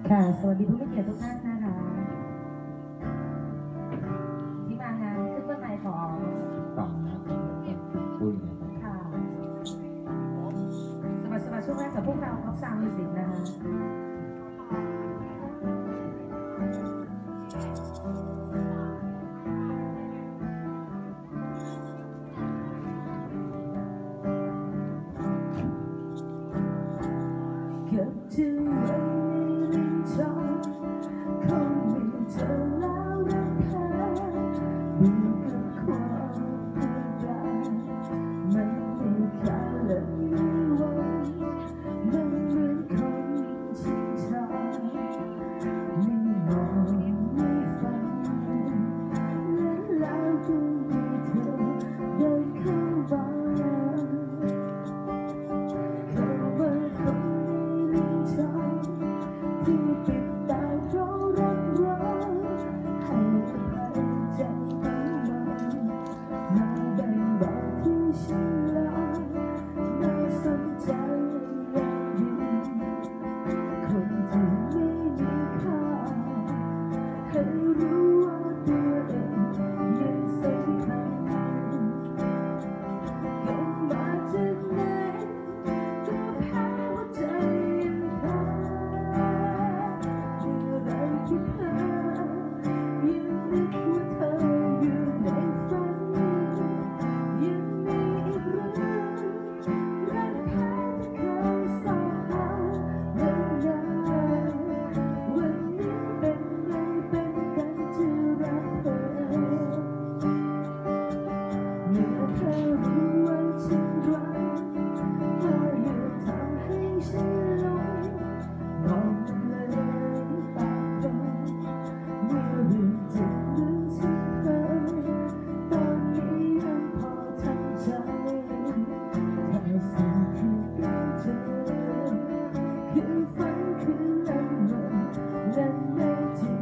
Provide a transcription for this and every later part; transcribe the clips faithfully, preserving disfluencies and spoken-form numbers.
ค่ะสวัสดีผู้มีเกียรติทุกท่านนะคะที่มางานขึ้นเบื้องในของต่องนะปุ้ยนะครับค่ะสมัครสมัครช่วงแรกกับพวกเราท็อปซาวด์มิวสิกนะคะเกือบจะวันนี้ลิ้นชอคงมีเธอแล้วรักเธอเมื่อกับความรักมันมีค่าและมีวันมันเหมือนคนชิงชายไม่มองไม่ฟังและแล้วก็มีเธอเดินเข้ามาเข้ามาคนนี้ลิ้นชอที่ติดตามเพราะรักเราให้อภัยใจมันมาแบ่งเบาที่ฉันลาน่าสนใจอย่างยิ่งคนที่ไม่มีค่าให้รู้ว่าตัวเองยังสำคัญเกิดมาจากไหนก็แพ้หัวใจยังเธอเมื่อไรที่เธอยังนึกว่าเธออยู่ในฝันยังมีอีกเรื่องรักแท้ที่เคยสอหาเมื่อนานวันนี้เป็นไงเป็นกันที่รักเธอเมื่อเธอรู้ว่าฉันรักก็อย่าทำให้ฉันหลงมองเลยตาตรงเมื่อเรื่องเจ็บเรื่องที่เคยตอนนี้ยังพอทำใจถ้าสิ่งที่ได้เจอคือฝันคือละเมอและไม่จริง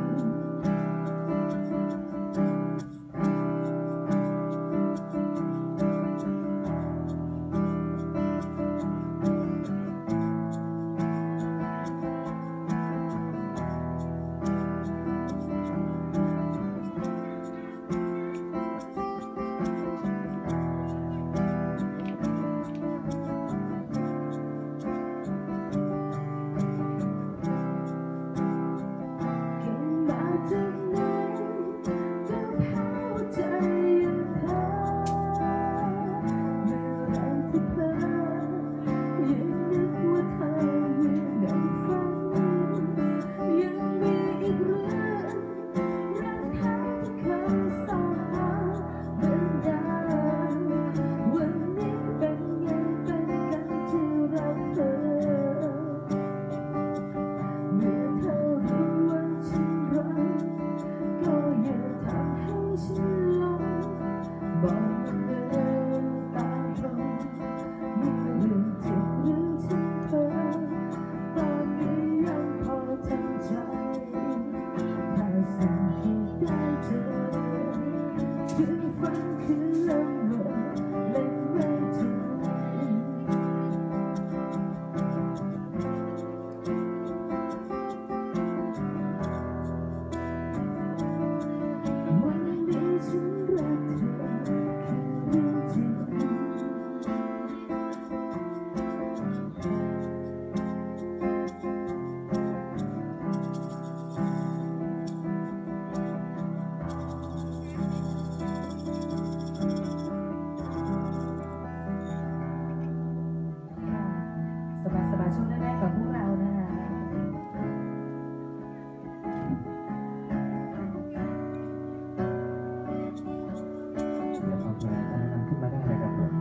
เกิดมาจากไหนก็แพ้หัวใจยังเธอเมื่อไรที่เธอยังนึกว่าเธออยู่ในฝันยังมีอีกเรื่องรักแท้ที่เคยสอหาเมื่อนานวันนี้เป็นไงเป็นกันที่รักเธอเมื่อเธอรู้ว่าฉันรักก็อย่าทำให้ฉันหลงบอกเลยตามตรงเมื่อเรื่องเจ็บเรื่องที่เธอตอนนี้ยังพอทำใจถ้าสิ่งที่ได้เจอคือฝันคือละเมอและไม่จริงวันนี้ฉันรักเธอคือเรื่องจริงสบายสบายช่วงแรกๆกับพวกเรานะคะเดี๋ยวความแรงท่านนำขึ้นมาได้เลยครับผม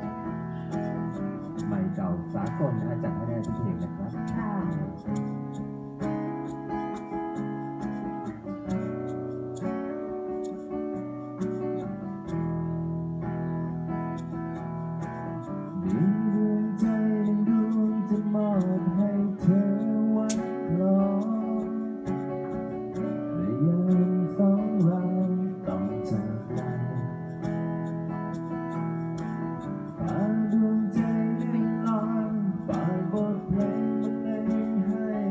ใหม่เก่าสากลนะฮะจัดให้ได้ทุกเพลงนะครับค่ะมีดวงใจหนึ่งดวงจะมอบให้เธอวันคล้องในยามสองเราต้องจากกันพาดวงใจเลื่อนลอยฝากบทเพลงบรรเลงให้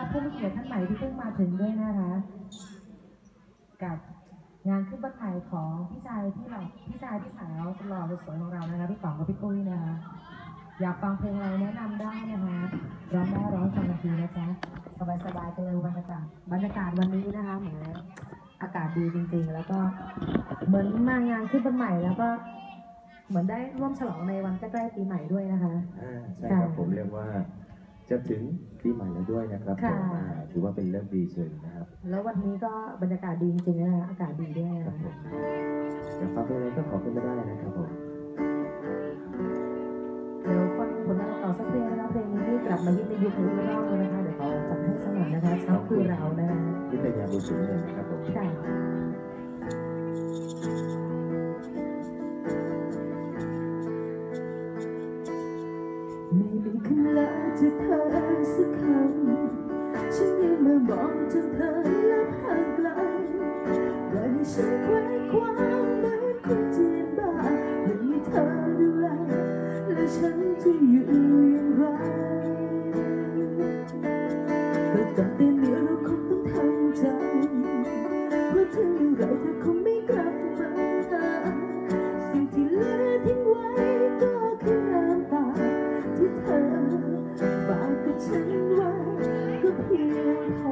ผู้มีเกียรติท่านใหม่ที่เพิ่งมาถึงด้วยนะคะกับงานขึ้นบ้านใหม่ของพี่ชายพี่หล่อพี่ชายพี่สาวหล่อสวยของเรานะคะพี่ป๋องกับพี่ปุ้ยนะคะอยากฟังเพลงอะไรแนะนำได้นะคะร้องได้ร้องฟังทันทีนะจ๊ะสบายๆกันเลยบรรยากาศบรรยากาศวันนี้นะคะเหมือนอากาศดีจริงๆแล้วก็เหมือนมางานขึ้นบ้านใหม่แล้วก็เหมือนได้ร่วมฉลองในวันใกล้ๆปีใหม่ด้วยนะคะอ่าใช่ครับผมเรียกว่าจะถึงปีใหม่แล้วด้วยนะครับผมถือว่าเป็นเรื่องดีเชิญนะครับแล้ววันนี้ก็บรรยากาศดีจริงๆนะคะอากาศดีด้วยครับผมอยากฟังเพลงอะไรก็ขอขึ้นมาได้นะครับผมเดี๋ยวฟังผลงานต่อสักเพลงนะคะเพลงนี้ที่กลับมาฮิตในยุคนี้รอบเลยนะคะเดี๋ยวเขาจัดให้สักหน่อยนะคะเช้าคือเรานะคะวิทยาบุญสูงเลยนะครับผมค่ะไม่มีคำลาจากเธอสักคำฉันยังมาบอกจนเธอลับห่างไกลปล่อยให้ฉันแขวนคว้างเหมือนคนจีนบ้าไม่มีเธอดูแลและฉันจะอยู่อย่างไรก็ตั้งแต่นี้เราคงต้องทำใจเพราะถึงอย่างไรเธอคงไม่กลับมาสิ่งที่เหลือทิ้งไว้ก็คือน้ำตาที่เธอฝากกับฉันไว้ก็เพียงพอ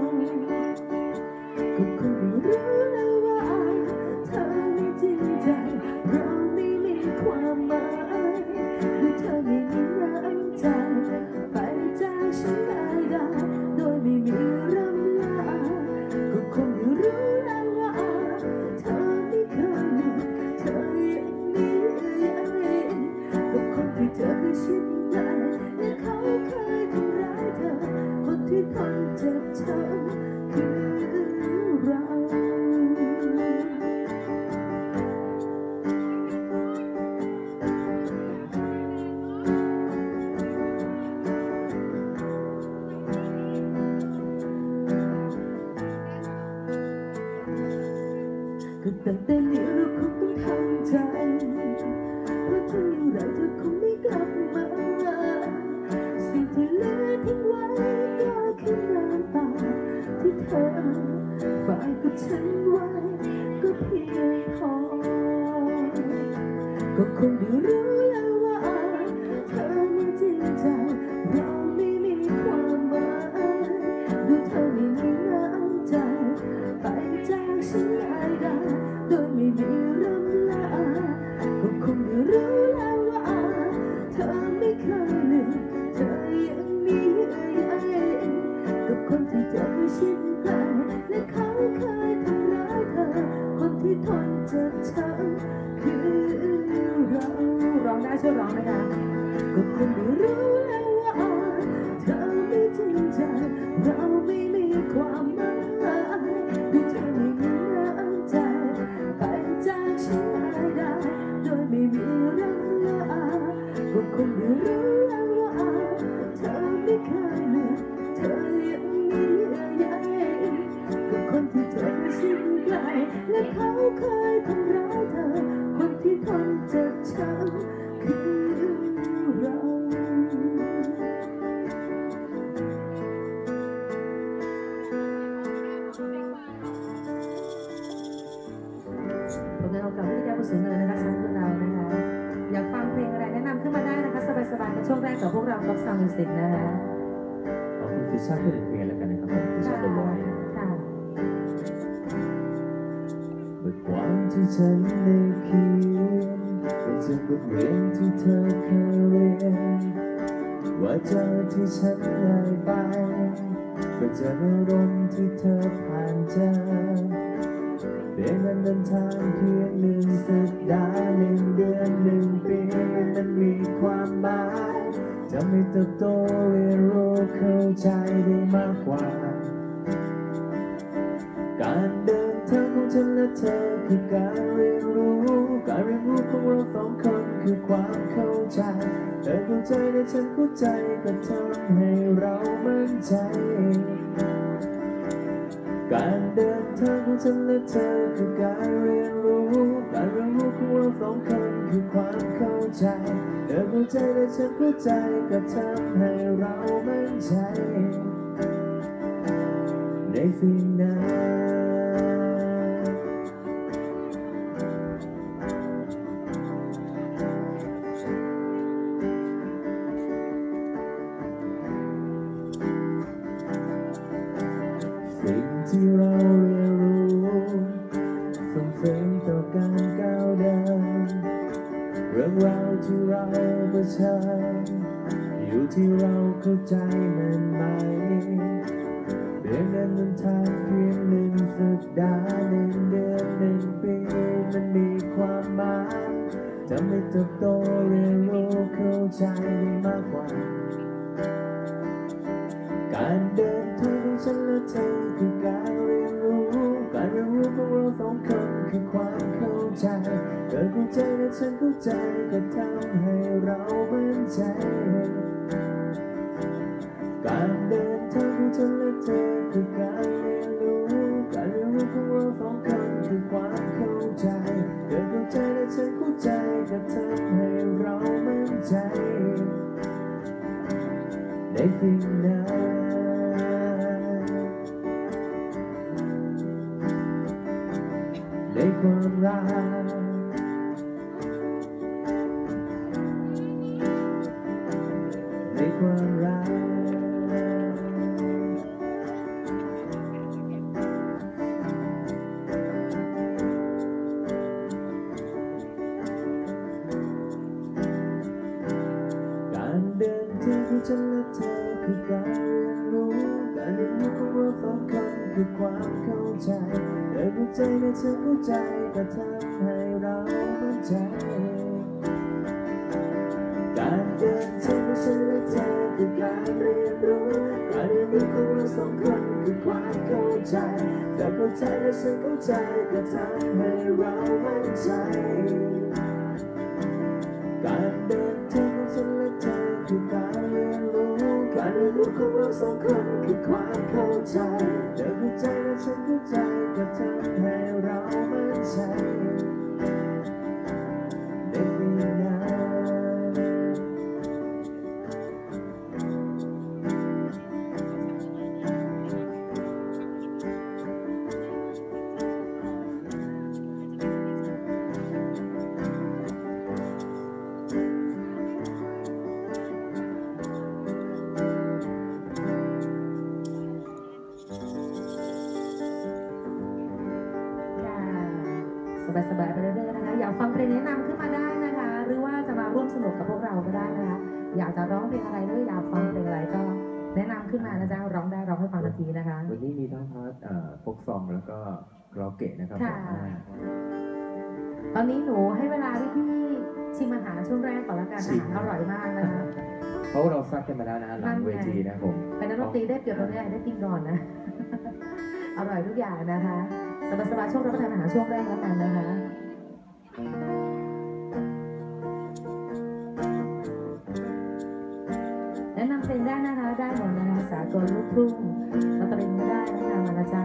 ก็คงไม่รู้แล้วว่าเธอไม่จริงใจเราไม่มีความหมายหรือเธอไม่มีน้ำใจไปจากฉันได้ได้โดยไม่มีรำลาก็คงไม่รู้แล้วว่าเธอไม่เคยมีเธอยังมีกับคนที่เธอเคยชินได้และเขาเคยทำร้ายเธอคนที่ทนเจ็บช้ำคือเราก็ตั้งแต่นี้เราคงต้องทำใจเพราะถึงอย่างไรเธอคงไม่กลับมาสิ่งที่เหลือทิ้งไว้ก็คือน้ำตาที่เธอฝากกับฉันไว้ก็เพียงพอก็คงได้รู้แล้วว่าเธอไม่จริงใจเราไม่มีความหมายดูเธอไม่มีน้ำใจไปจากฉันได้ได้โดยไม่มีรำลาก็คงได้รู้แล้วว่าเธอไม่เคยลืมเธอยังมีเยื่อใยกับคนที่เธอเคยชินไกลและเขาเคยทำร้ายเธอคนที่ทนเจ็บช้ำคือเราร้องได้ช่วยร้องนะคะก็คงได้รู้แล้วว่าเธอไม่จริงใจเราไม่มีความหมายดูเธอไม่มีน้ำใจไปจากฉันได้ได้โดยไม่มีรำลาก็คงได้รู้แล้วว่าเธอไม่เคยลืมเธอยังมีเยื่อใยกับคนที่เธอเคยชินไกลและเขาเคยทำร้ายเธอคนที่ทนเจ็บช้ำคือเราผลงานเก่าๆที่ได้ผู้สูงเนินนะคะสำหรับเรานะคะอยากฟังเพลงอะไรแนะนำขึ้นมาได้นะคะสบายๆในช่วงแรกกับพวกเรากับซาวด์มิวสิกนะคะเอาคุณฟิชชั่นขึ้นเพลงแล้วกันนะครับผมฟิชชั่นตัวลอยค่ะบทความที่ฉันได้เขียนเป็นเชิงบทเรียนที่เธอเคยเรียนว่าเจอที่ฉันได้ไปเป็นเจออารมณ์ที่เธอผ่านเจอเพียงนั้นเดินทางเพียงหนึ่งสัปดาห์หนึ่งเดือนหนึ่งปีนั้นมีความหมายจะไม่เติบโตเรียนรู้เข้าใจได้มากกว่าการเดินทางของฉันและเธอคือการเรียนรู้การเรียนรู้ของเราสองคนคือความเข้าใจเธอเข้าใจและฉันเข้าใจก็ทำให้เรามั่นใจการเดินทางของฉันและเธอคือการเรียนรู้การเรียนรู้ของเราสองคนคือความเข้าใจเธอเข้าใจและฉันเข้าใจก็ทำให้เรามั่นใจในสิ่งนั้นสิ่งที่เราเรียนรู้ส่งเสริมต่อการก้าวเดินเรื่องราวที่เราเผชิญอยู่ที่เราเข้าใจมันไหมเพียงเดินบนทางเพียงหนึ่งสัปดาห์หนึ่งเดือนหนึ่งปีมันมีความหมายจะไม่เติบโตเรียนรู้เข้าใจได้มากกว่าการเดินทางของฉันและเธอคือการเรียนรู้การเรียนรู้ของเราสองคนคือความเข้าใจเกิดเข้าใจและฉันเข้าใจก็ทำให้เรามั่นใจการเดินทางของฉันและเธอคือการเรียนรู้การเรียนรู้ของเราสองคนคือความเข้าใจเกิดเข้าใจและฉันเข้าใจก็ทำให้เรามั่นใจในสิ่งนั้นในความรักในความรักการเดินทางของฉันและเธอคือการเรียนรู้การเรียนรู้ของเราสองคนคือความเข้าใจเกิดเข้าใจและฉันเข้าใจก็ทำให้เรามั่นใจการเดินทางของฉันและเธอคือการเรียนรู้การเรียนรู้ของเราสองคนคือความเข้าใจเธอเข้าใจและฉันเข้าใจก็ทำให้เรามั่นใจการเดินทางของฉันและเธอคือการเรียนรู้การเรียนรู้ของเราสองคนคือความเข้าใจเธอเข้าใจและฉันเข้าใจก็ทำให้เรามั่นใจในสิ่งนั้นสบายๆไปเรื่อยๆนะคะอยากฟังเพลงแนะนำขึ้นมาได้นะคะหรือว่าจะมาร่วมสนุกกับพวกเราก็ได้นะคะอยากจะร้องเพลงอะไรหรืออยากฟังเพลงอะไรก็แนะนำขึ้นมานะจ๊ะร้องได้ร้องให้ฟังทันทีนะคะวันนี้มีทั้งพาร์ทโฟกซองแล้วก็คาราโอเกะนะครับตอนนี้หนูให้เวลาพี่ๆชิมอาหารช่วงแรกก่อนละกันอาหารอร่อยมากนะคะเพราะเราซัดกันมาแล้วนะหลังเวทีนะผมเป็นนักดนตรีได้เปรียบตรงนี้ได้กินก่อนนะอร่อยทุกอย่างนะคะสบายๆช่วงรับประทานอาหารช่วงแรกแล้วกันนะคะแนะนำเพลงได้นะคะได้หมดนะคะสากลลูกทุ่งสตริงก็ได้นะคะมาละจ้า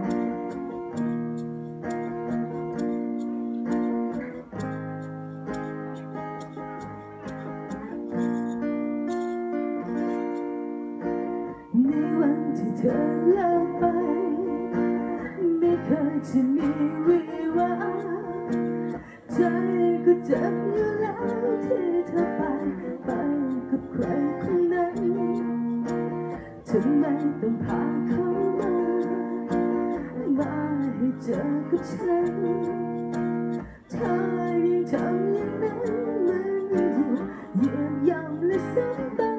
ในวันที่เธอเลิกไปไม่เคยจะมีวิวาใจก็เจ็บอยู่แล้วที่เธอไปไปกับใครคนนั้นทำไมต้องพาเขามามาให้เจอกับฉันเธอยังทำอย่างนั้นเหมือนอยู่เหยียบย่ำและซ้ำเติม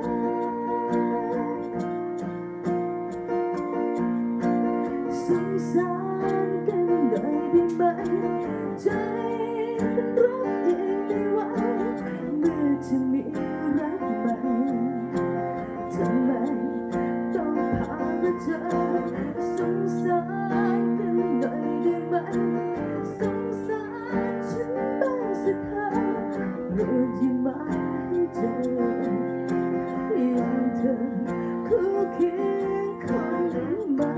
สงสารกันหน่อยได้ไหมใจมันรักเองไม่ไหวเมื่อจะมีรักใหม่ทำไมต้องพามาเจอสงสารกันหน่อยได้ไหมสงสารฉันบ้างสักครั้งโปรดอย่ามาให้เจออย่างเธอคู่เคียงคนใหม่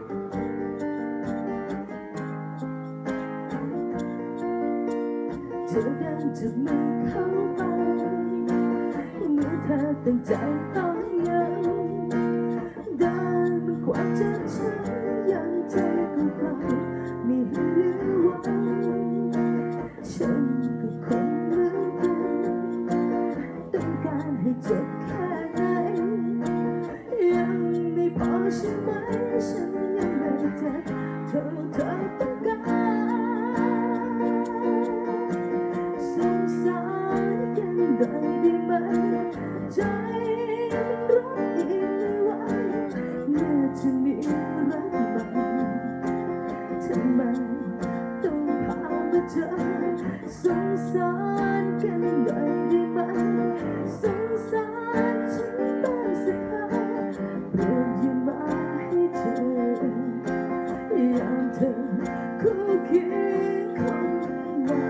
ทอเดินจับมือเข้าไปเมื่อเธอตั้งใจต้องยังเดินมันกว่าจะฉันยังใจก็เปล่าไม่เหลือไว้ฉันก็คงเหมือนกันต้องการให้เจ็บแค่ไหนยังไม่พอใช่ไหมฉันยังไม่เจ็บเท่าเธอต้องการสงสารกันหน่อยได้ไหมใจมันรับอีกไม่ไหวเมื่อจะมีรักใหม่ทำไมต้องพามาเจอสงสารกันหน่อยได้ไหมสงสารฉันบ้างสักครั้งโปรดอย่ามาให้เธออย่างเธอคู่เคียงคนใหม่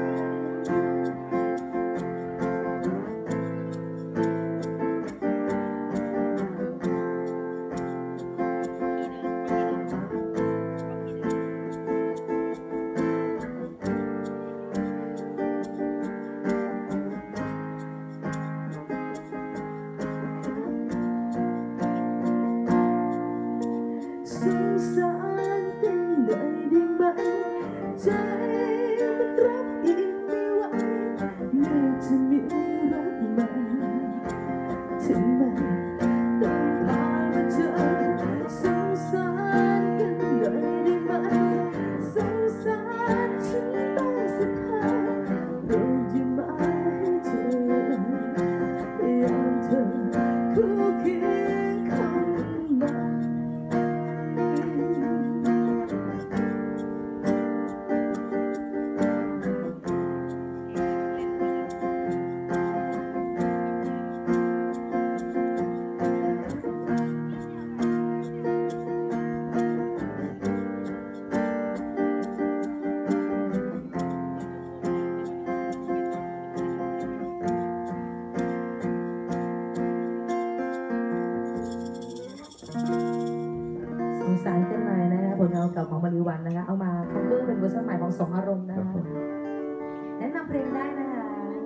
สงสารกันหน่อยได้ไหมใจมันรับอีกไม่ไหวเมื่อจะมีรักใหม่ทำไมต้องพามาเจอสงสารกันหน่อยได้ไหมสงสารฉันบ้างสักครั้งโปรดอย่ามาให้เธออย่างเธอคู่เคียงคนใหม่สงสารกันหน่อยนะคะผลงานเก่าของมาริวันนะคะเอามาคัฟเวอร์เป็นเวอร์ชันใหม่ของสองอารมณ์นะคะแนะนำเพลงได้นะคะ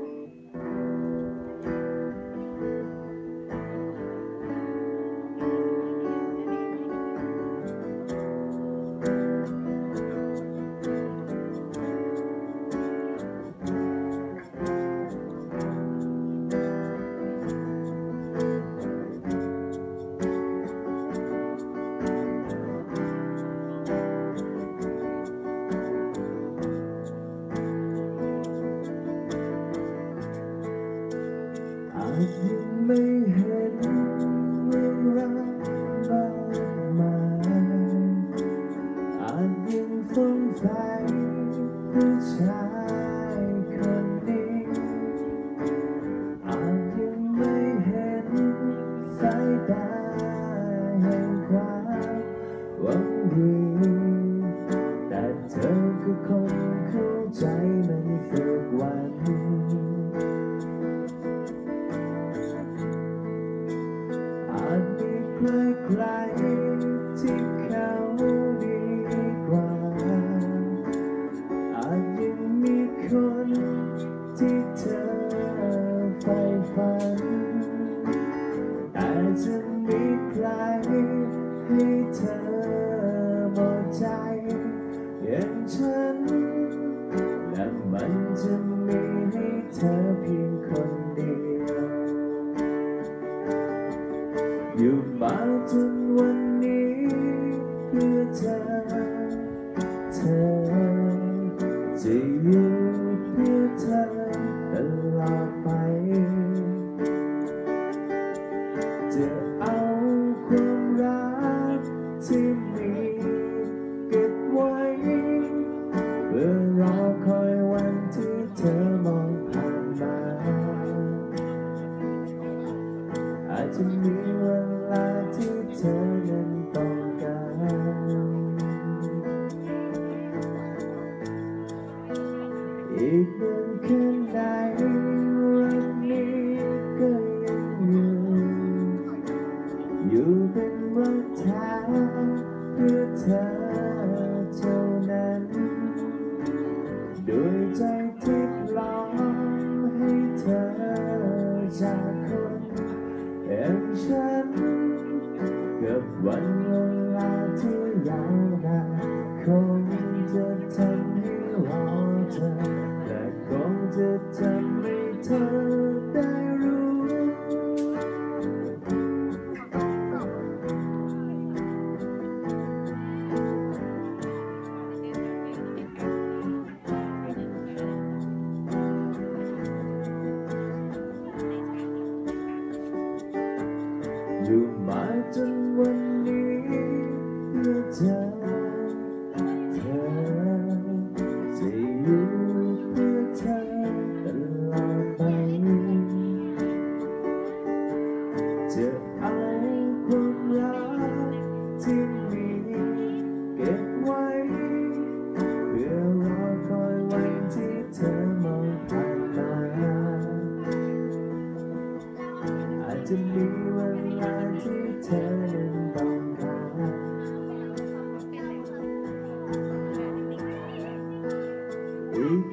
อาจยังไม่เห็นเรื่องราวมากมายอาจยังสงสัยผู้ชายคนนี้อาจยังไม่เห็นสายตาแห่งความหวังดีแต่เธอก็คงเข้าใจมันสักวันอาจมีใครๆที่เขาดีกว่าอาจยังมีคนที่เธอใฝ่ฝันแต่จะมีใครให้เธอหมดใจอย่างฉันและมันจะมีให้เธอเพียงคนเดียวอยู่มาจนวันนี้เพื่อเธอเธอจะอยู่เพื่อเธอตลอดไปจะเอาความรักที่มีเก็บไว้เพื่อรอคอยวันที่เธอมองผ่านมาอาจจะมีเวลาที่เธอนั้นต้องการอีกนานแค่ไหนวันนี้ก็ยังอยู่อยู่เป็นรักแท้เพื่อเธอเท่านั้นด้วยใจที่ปลอม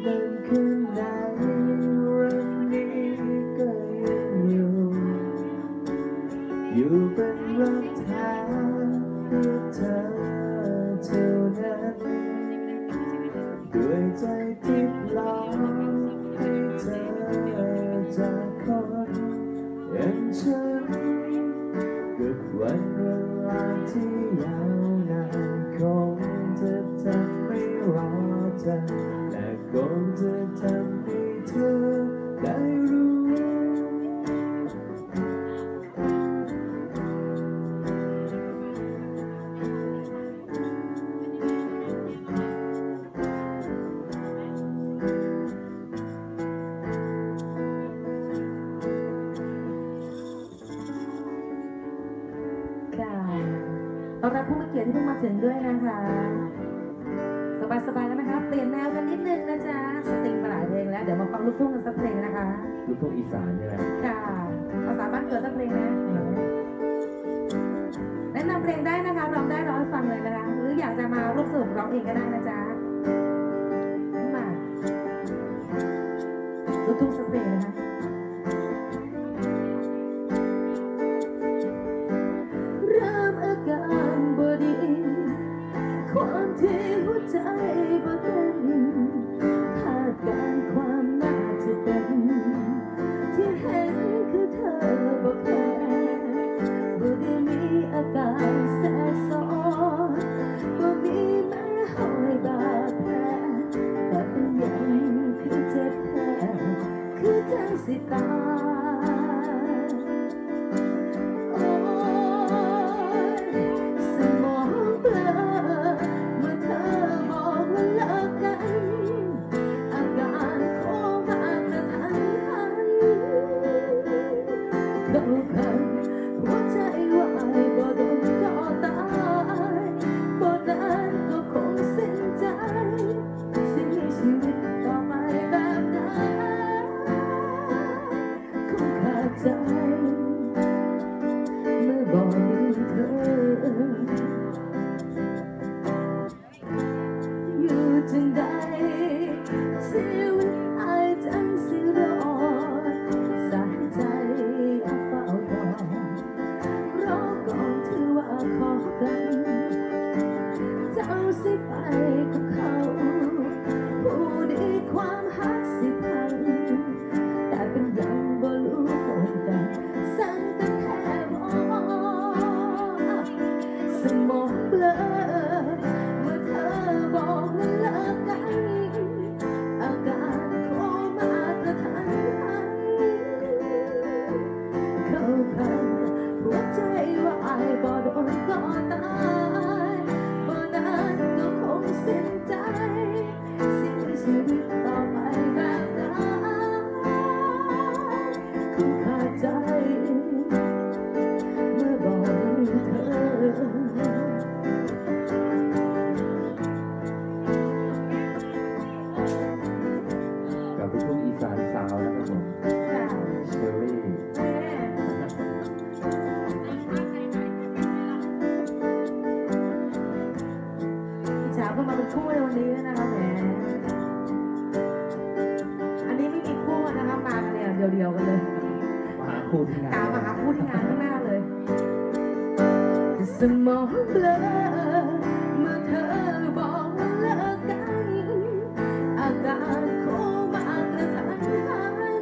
นั้นข้างในวันนี้ก็ยังอยู่อยู่เป็นรักแท้เพื่อเธอเท่านั้นด้วยใจที่ปลอบให้เธอจากคนอย่างฉันกับวันเวลาที่ยาวนานคงจะทำให้รอเธอและคงจะทำให้เธอได้รู้ต้อนรับผู้มีเกียรติที่เพิ่งมาถึงด้วยนะคะสบายๆแล้วนะคะเปลี่ยนแนวกันนิดนึงนะจ๊ะสตริงมาหลายเพลงแล้วเดี๋ยวมาฟังลูกทุ่งกันสักเพลงนะคะลูกทุ่งอีสานใช่ไหมค่ะภาษาบ้านเกิดสักเพลงนะแนะนำเพลงได้นะคะร้องได้ร้องให้ฟังเลยนะคะหรืออยากจะมาร่วมสนุกร้องเองก็ได้นะจ๊ะมาลูกทุ่งสักเพลงนะคะความที่หัวใจบ่เต้นคาดการความน่าจะเป็นที่เห็นคือเธอบ่แค่บ่ได้มีอาการแทรกซ้อนบ่มีแม้รอยบาดแผลแต่เป็นอย่างคือเจ็บแผลคือจังสิตายหัวใจวายบ่โดนก็ตายบ่นานก็คงสิ้นใจสิ้นชีวิตต่อไปแบบนั้นคงขาดใจเมื่อบอกมีเธออยู่จึงได้ชีวิตอายจังสิรอสายใจขอกันเจ้าสิไปกับเขาผู้ดีความหักสิพังแต่เป็นยังบ่รู้คงแต่สั่งกันแทบอ่อนสมองเบลอเมื่อเธอบอกว่าเลิกกันอาการโคม่ากระทันหันเข้าพันหัวใจว่าอายบ่โดนก็ตายบ่นานก็คงสิ้นใจสิ้นชีวิตต่อไปแบบนั้นคงขาดใจเมื่อบอกมีเธอกับลูกทุ่งอีสานสาวนะครับผมเชอรี่ก็มาเป็นคู่ในวันนี้นะคะแหมอันนี้ไม่มีคู่นะคะมากันเนี่ยเดียวๆกันเลยมาหาคู่ที่งานตามมาหาคู่ที่งานข้างหน้าเลยสมองเบลอเมื่อเธอบอกว่าเลิกกันอาการโคม่ากระทันหัน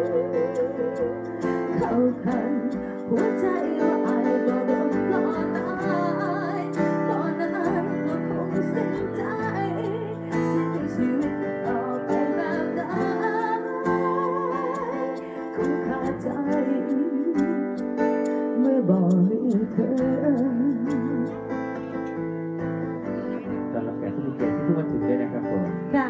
เข้าคันหัวใจว่าอายบ่โดนก็ตายตอนนั้นก็คงสิ้นใจสิ้นชีวิตต่อไปแบบนั้นคงขาดใจเมื่อบอกมีเธอตอนรับแขกผู้มีเกียรติที่เพิ่งมาถึงด้วยนะครับผมค่ะ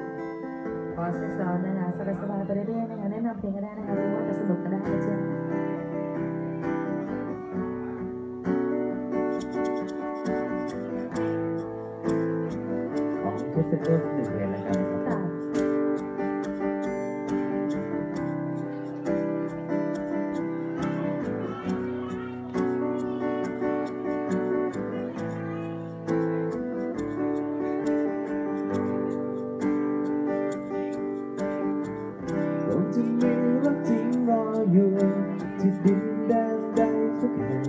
สบายๆไปเรื่อยๆนะคะแนะนำเพลงก็ได้นะคะหรือว่าจะสนุกก็ได้นะจ๊ะพิ่มหนึ่งเพลงแล้วกันนะครับ จะมีรักจริงรออยู่ที่ดินแดนใดสักแห่ง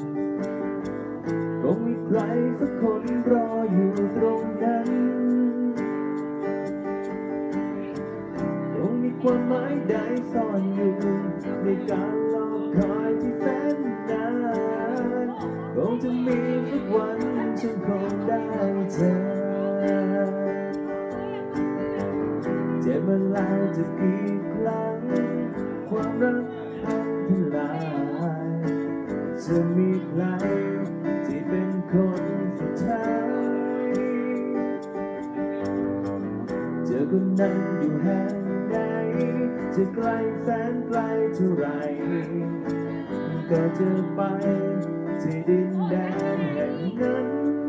คงมีใครสักคนรออยู่ตรงนั้นคงมีความหมายใดซ่อนอยู่ในการรอคอยที่แสนนานคงจะมีสักวันฉันคงได้เจอเจ็บมาแล้วจะกี่ครั้งความรักพังทลายจะมีใครที่เป็นคนสุดท้ายเจอคนนั้นอยู่แห่งใดจะไกลแสนไกลเท่าไรก็จะไปที่ดินแดนแห่งนั้น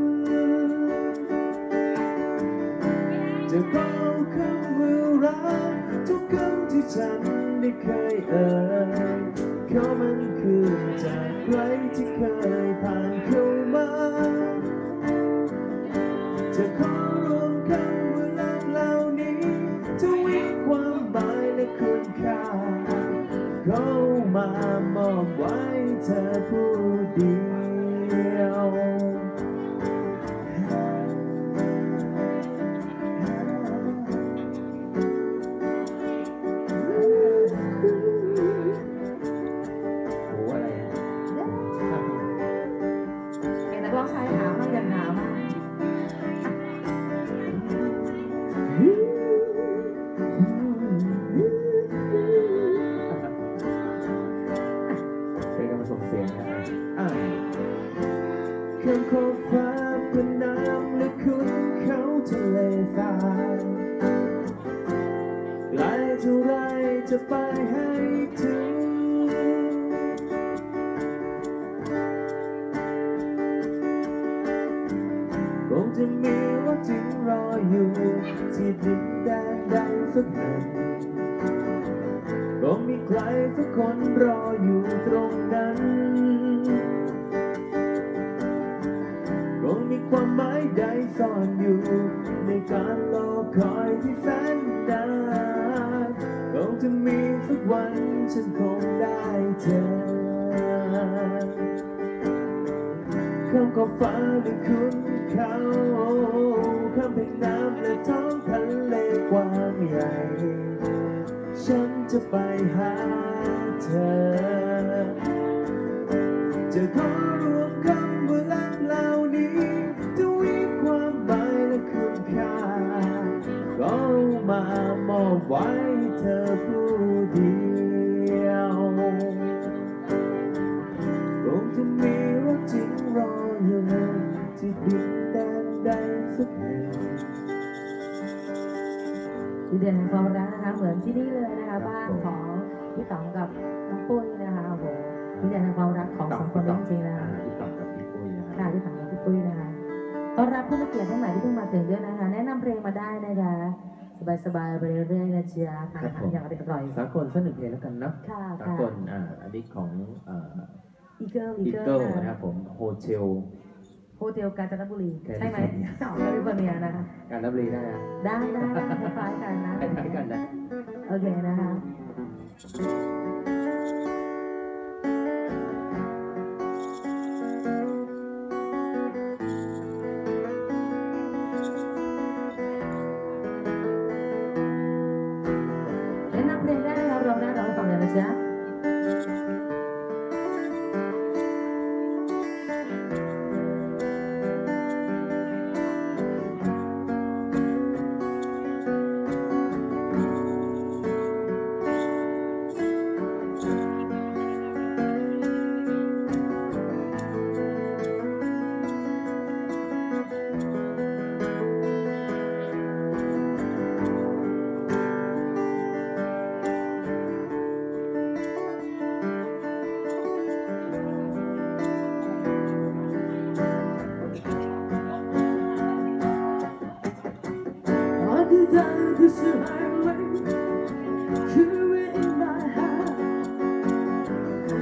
จะขอคำว่ารักทุกคำที่ฉันได้เคยเอ่ยเขามันคือจากใครที่เคยผ่านเข้ามาจะขอรวมคำว่ารักเหล่านี้ทวีความหมายและคุณค่าเขามามอบไว้เธอผู้เดียวลองใช้หามาอย่างหามาเป็นการผสมเสียงนะอ่ะคำขอบฟ้าเป็นน้ำและคุณเขาทะเลทรายไกลเท่าไรจะไปให้ถึงคงจะมีรักจริงรออยู่ที่ดินแดนใดสักแห่งคงมีใครสักคนรออยู่ตรงนั้นคงมีความหมายใดซ่อนอยู่ในการรอคอยที่แสนนานคงจะมีสักวันฉันคงได้เจอคำขอบฟ้าหรือคุณเขาคำเพลงน้ำและท้องทะเลกว้างใหญ่ฉันจะไปหาเธอจะขอรวมคำว่ารักเหล่านี้ทวีความหมายและคุณค่าก็มามอบไว้เธอผู้เดียวคงจะมีรักจริงรออยู่ที่ดินแดนใดสักแห่งที่เดือนแห่งความรักนะคะเหมือนที่นี่เลยนะคะบ้านของพี่ต๋องกับน้องปุ้ยนะคะโอ้โหที่เดือนแห่งความรักของสองคนจริงๆนะคะพี่ต๋องกับพี่ปุ้ยนะคะค่ะพี่ต๋องกับพี่ปุ้ยนะคะต้อนรับผู้มีเกียรติทั้งหลายที่เพิ่งมาถึงด้วยนะคะแนะนำเพลงมาได้นะคะสบายๆไปเรื่อยๆนะเชียร์ทางอย่างอร่อยสากลสักหนึ่งเพลงแล้วกันเนาะสากลอ่าอันนี้ของอ่าอีเกิลอีเกิลนะครับผมโฮเทลโฮเทลกาญจนบุรีใช่ไหมอ๋อแคลิฟอร์เนียนะคะกาญจนบุรีได้นะได้ได้ได้คล้ายกันนะคล้ายกันนะโอเคนะคะแนะนำเพลงได้นะคะร้องได้ร้องฟังเลยนะจ๊ะ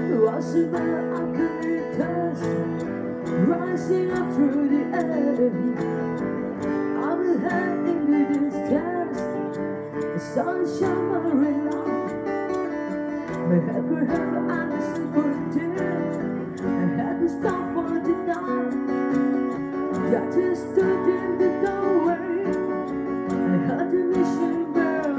Watching my eucalyptus rising up through the air. I'm a head in the distance, the sun shimmering light. My head grew heavy and I super dear. I had to stop for tonight. I just stood in the doorway. I heard the mission bell.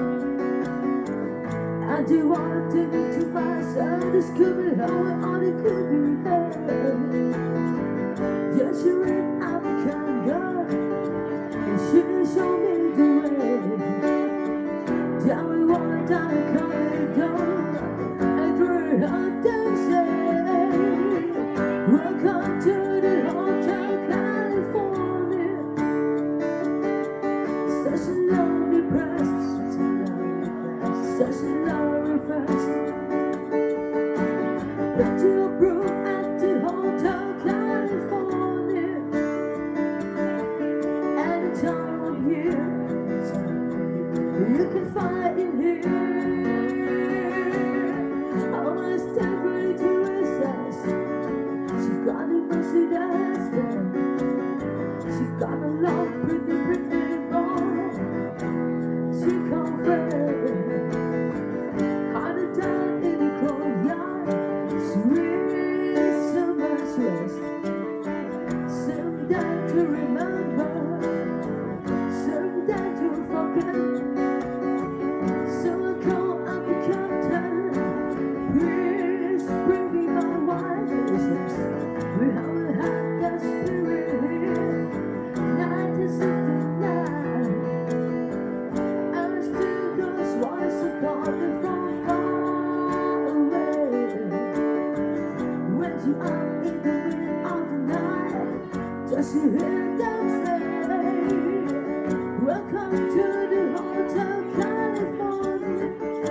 I do want to take it to myself. This could be hell or it could be hell. Just you ring out the candle, and she showed me the way. Tell me what I can't go. I threw out and say, welcome to the Hotel California. Such a lonely place, such a lonely place. But you broke at the Hotel California. Any time of year, you can find it here. I was temporary to recess. She got a Mercedes Benz. She got a long, pretty, pretty boy. She confessed. Had a time in the courtyard. Sweet summer's rest. Some day to remember, some day to forget. So I call up the captain. Please bring me my wife. We haven't had that spirit here. nineteen sixty-nine. And still those voices are calling from far away. When you are in the middle of the night, just you hear them say, welcome to the Hotel California.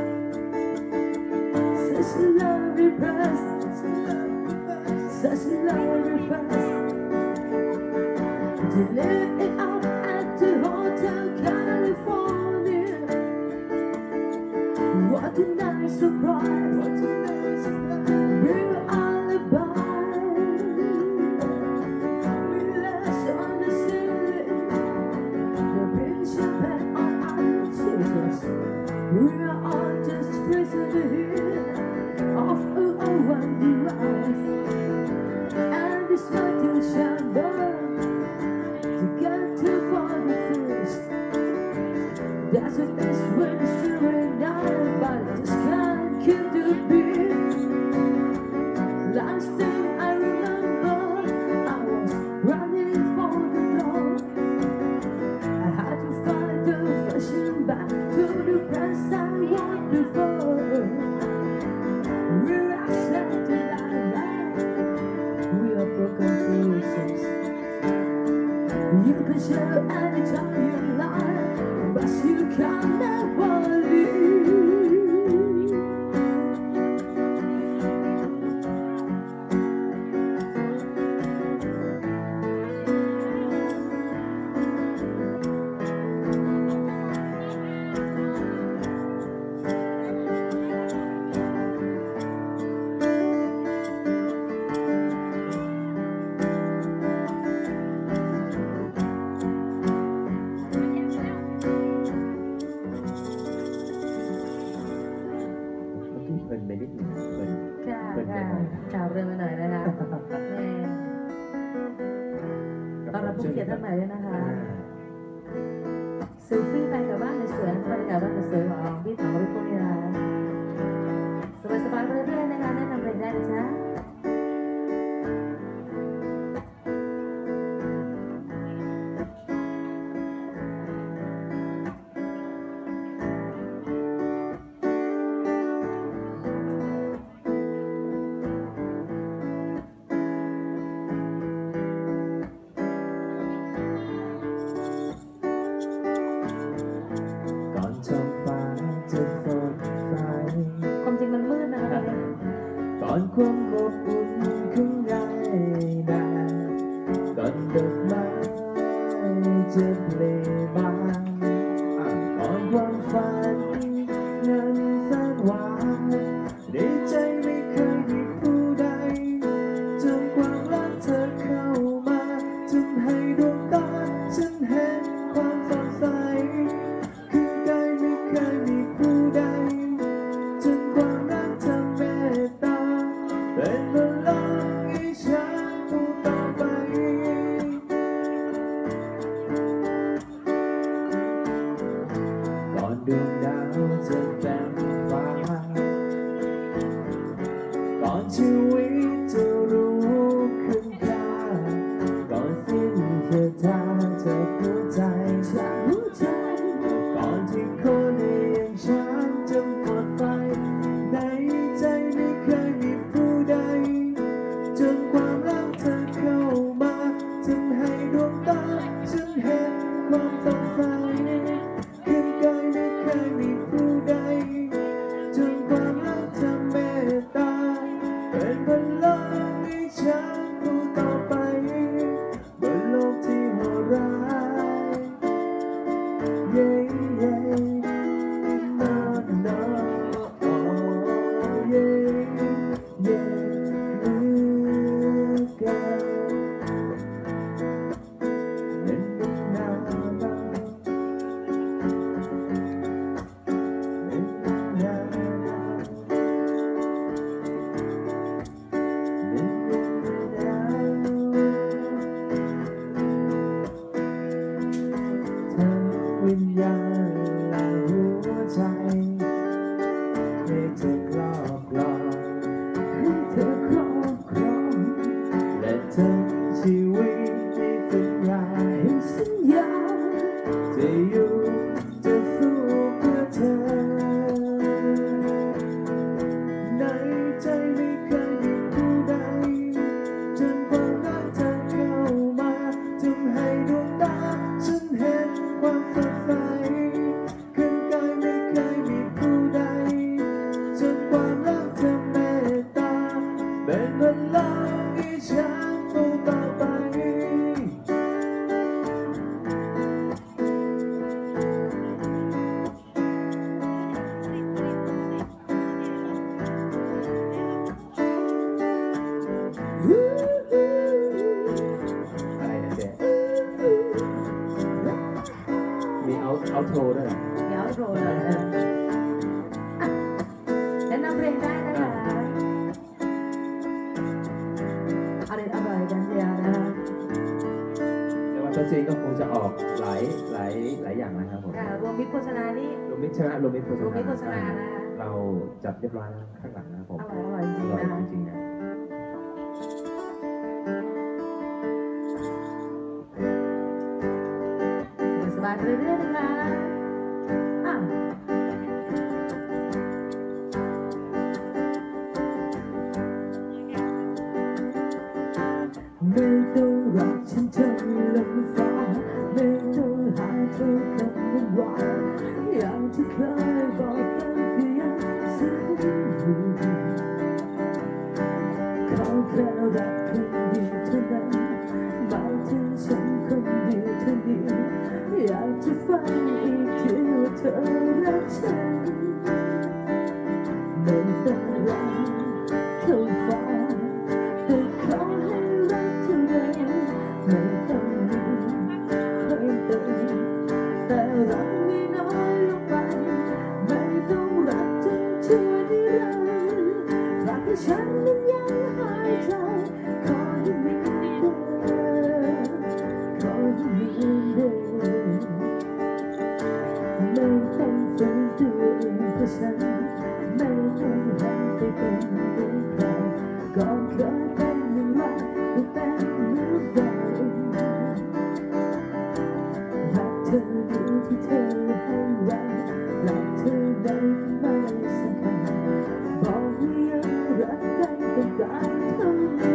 Such a lovely place, such a lovely place. To live it up at the Hotel California. What a nice surprise, what a nice surprise. Real alibi. We left on the ceiling, the big champagne on our cheeks. We are all just prisoners here of a one device. And this metal chamber to get to for the feast. That's a mess when it's during night, but I just can't keep the beat. Last thing I remember, I was running for the door. I had to find the fashion back to the place I was before. We're accepted like that. We are broken pieces. You can share anytime you like, but you can never leave. เพลินไปนิดหนึ่งเพลินค่ะเพลินไปค่ะหน่อยข่าวเรื่องไปหน่อยนะคะแม่ตอนรับผู้เกียรติท่านใหม่ด้วยนะคะซื้อฟรีไปกับบ้านในสวนบรรยากาศบ้านในสวนของพี่ถาวรพิพุทธิราสบายๆไปเรื่อยๆนะคะแนะนำเพลงได้เลยจ้าก่อนความอบอุ่นข้างในนาก่อนดอกไม้จะเพลบานก่อนความฝันนั้นแสนหวานในใจไม่เคยได้พูดก่อนชีวิตจะรู้คุณค่าก่อนสิ้นเธอทางเธอหัวใจจากหัวใจก่อนที่คนอย่างฉันจะหมดไปในใจไม่เคยมีผู้ใดจนความรักเธอเข้ามาทำให้ดวงตาฉันเห็นความสดใสคืนกายไม่เคยมีผู้ใดจนความรักเธอเมตตาเป็นพลังให้ฉันสู้ต่อไปบนโลกที่โหดร้ายเย้เย้นานาโอ้เย้เย้เหลือเกินเล่นนานาเล่นนานาเล่นนาทั้งวิญญาณและหัวใจให้เธอครอบครองให้เธอครอบครองและทั้งชีวิตที่สัญญาให้สัญญาจะอยู่จะสู้เพื่อเธอในใจไม่เคยมีผู้ใดจนความรักเธอเข้ามาทำให้ดวงตาฉันเห็นความสดใสคืนกายไม่เคยมีผู้ใดจนความรักเธอเมตตาเป็นพลังให้ฉันสู้ต่อไปอะไรนะเจ๊มีเอาเอาโทรด้วยเหรอเดี๋ยวโรยเลยอ่ะแนะนำเพลงได้นะคะอร่อยอร่อยกันเดียวนะคะแต่ว่าตัวจริงก็คงจะออกหลายหลายหลายอย่างนะครับผมค่ะรวมมิตรโฆษณานี่รวมมิตรชนะรวมมิตรโฆษรวมมิตรโฆษณาณานะคะเราจัดเรียบร้อยแล้วข้างหลังนะครับผมอร่อยอร่อยจริงอร่อยนะจริงๆนะสบายๆไปเรื่อยๆนะคะอ่ะไม่ต้องรักฉันเธอลงฟ้าไม่ต้องหาเธอคำนั้นว่าอย่างที่เคยบอกกันเพียงเสียงหูเขาแค่รักคนเดียวเท่านั้นหมายถึงฉันคนเดียวเท่านี้อยากจะฟังอีกทีว่าเธอรักฉันไม่ต้องรักเท่าฟ้าแต่ขอให้รักเท่าไรไม่ต้องมีเพิ่มเติมแต่รักไม่น้อยลงไปไม่ต้องรักจนชั่วนิรันดร์รักให้ฉันนั้นยังหายใจขอให้มีเดิมขอให้มีเดิมไม่ต้องฝืนตัวเองเพราะฉันไม่ต้องหันไปเป็นเหมือนใครก่อนเคยเป็นหนึ่งรักก็เป็นเหมือนเดิมรักเธอดูที่เธอให้ไว้รักเธอได้ไม่สำคัญบอกว่ายังรักกันต้องการเท่านี้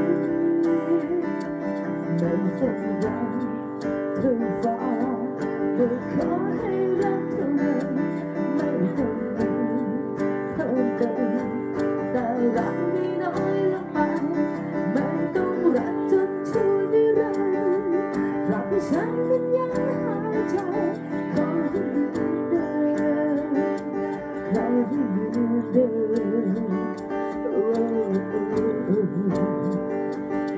ไม่ต้องรักเธอฟ้าแต่ขอให้รักเท่านั้นไม่ต้องมีเพิ่มเติมแต่รักไม่น้อยลงไปไม่ต้องรักจนชั่วนิรันดร์รักให้ฉันนั้นยังหายใจขอให้เหมือนเดิมขอให้เหมือนเดิมโอ้โอ้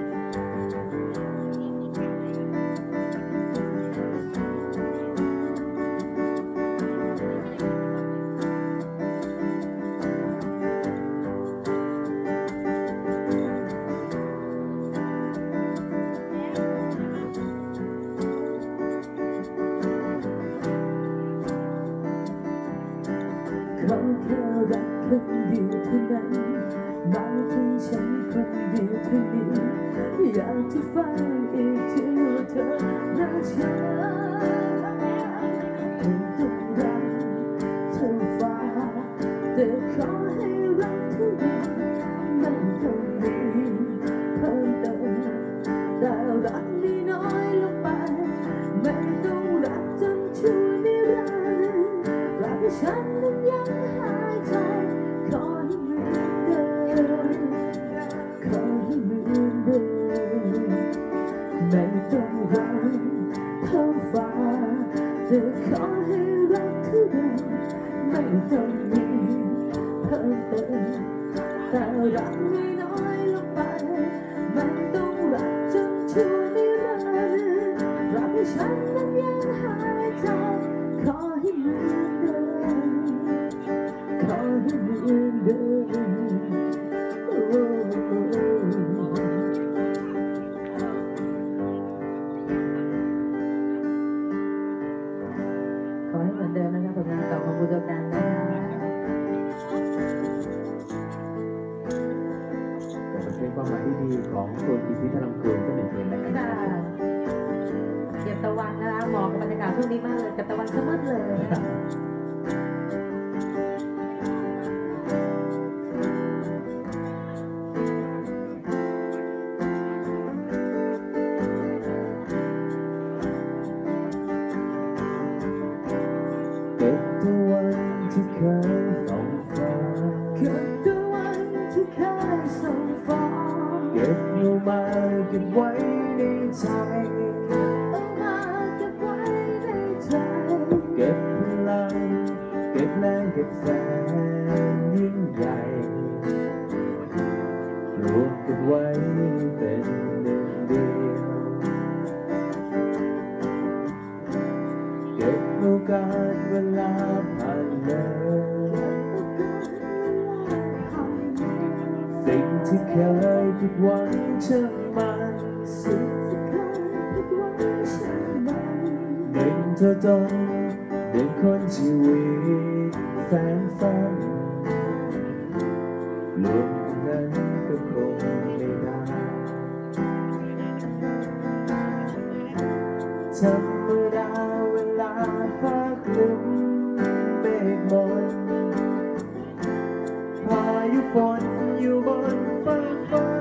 เท่านี้อยากจะฟังอีกทีว่าเธอรักฉันไม่ต้องรักเท่าฟ้าแต่ขอให้รักเท่าเราไม่ต้องมีเพิ่มเติมแต่รักนี่น้อยลงไปไม่ต้องรักจนชั่วนิรันดร์รักฉันนั้นยังหายใจขอให้เหมือนเดิมขอให้เหมือนเดิมไม่ต้องรักเท่าฟ้าแต่ขอให้รักเท่าเดิมไม่ต้องมีเพิ่มเติมแต่รักนี่น้อยลงไปไม่ต้องรักจนชั่วนิรันดร์รักฉันนั้นยังหายใจขอให้เหมือนเดิมขอให้เหมือนเดิมโอ้ขอให้เหมือนเดิมนะคะผลงานต่อของบูโดกันนะคะแต่เป็นความหมายที่ดีของตัวอีพีพลังคืนก็หนึ่งเพลงแล้วกันนะเก็บตะวันนะคะเหมาะกับบรรยากาศช่วงนี้มากเลยเก็บตะวันสมืดเลยเก็บตะวันที่เคยส่องฟ้าเก็บตะวันที่เคยส่องฟ้าเก็บเอามาเก็บไว้ในใจเอามาเก็บไว้ในใจเก็บพลังเก็บแรงเก็บแสงยิ่งใหญ่รวมกันไว้เป็นหนึ่งเดียวเก็บโอกาสเวลาผ่านเลยสิ่งที่เคยผิดหวังช่างมันสิ่งที่เคยผิดหวังช่างมันหนึ่งเธอจนเดินคนชีวิตแสนสั้นรวมกันก็คงไม่ได้ธรรมดาเวลาฟ้าครึ้มเมฆมนพายุฝนอยู่บนฟ้าฟ้า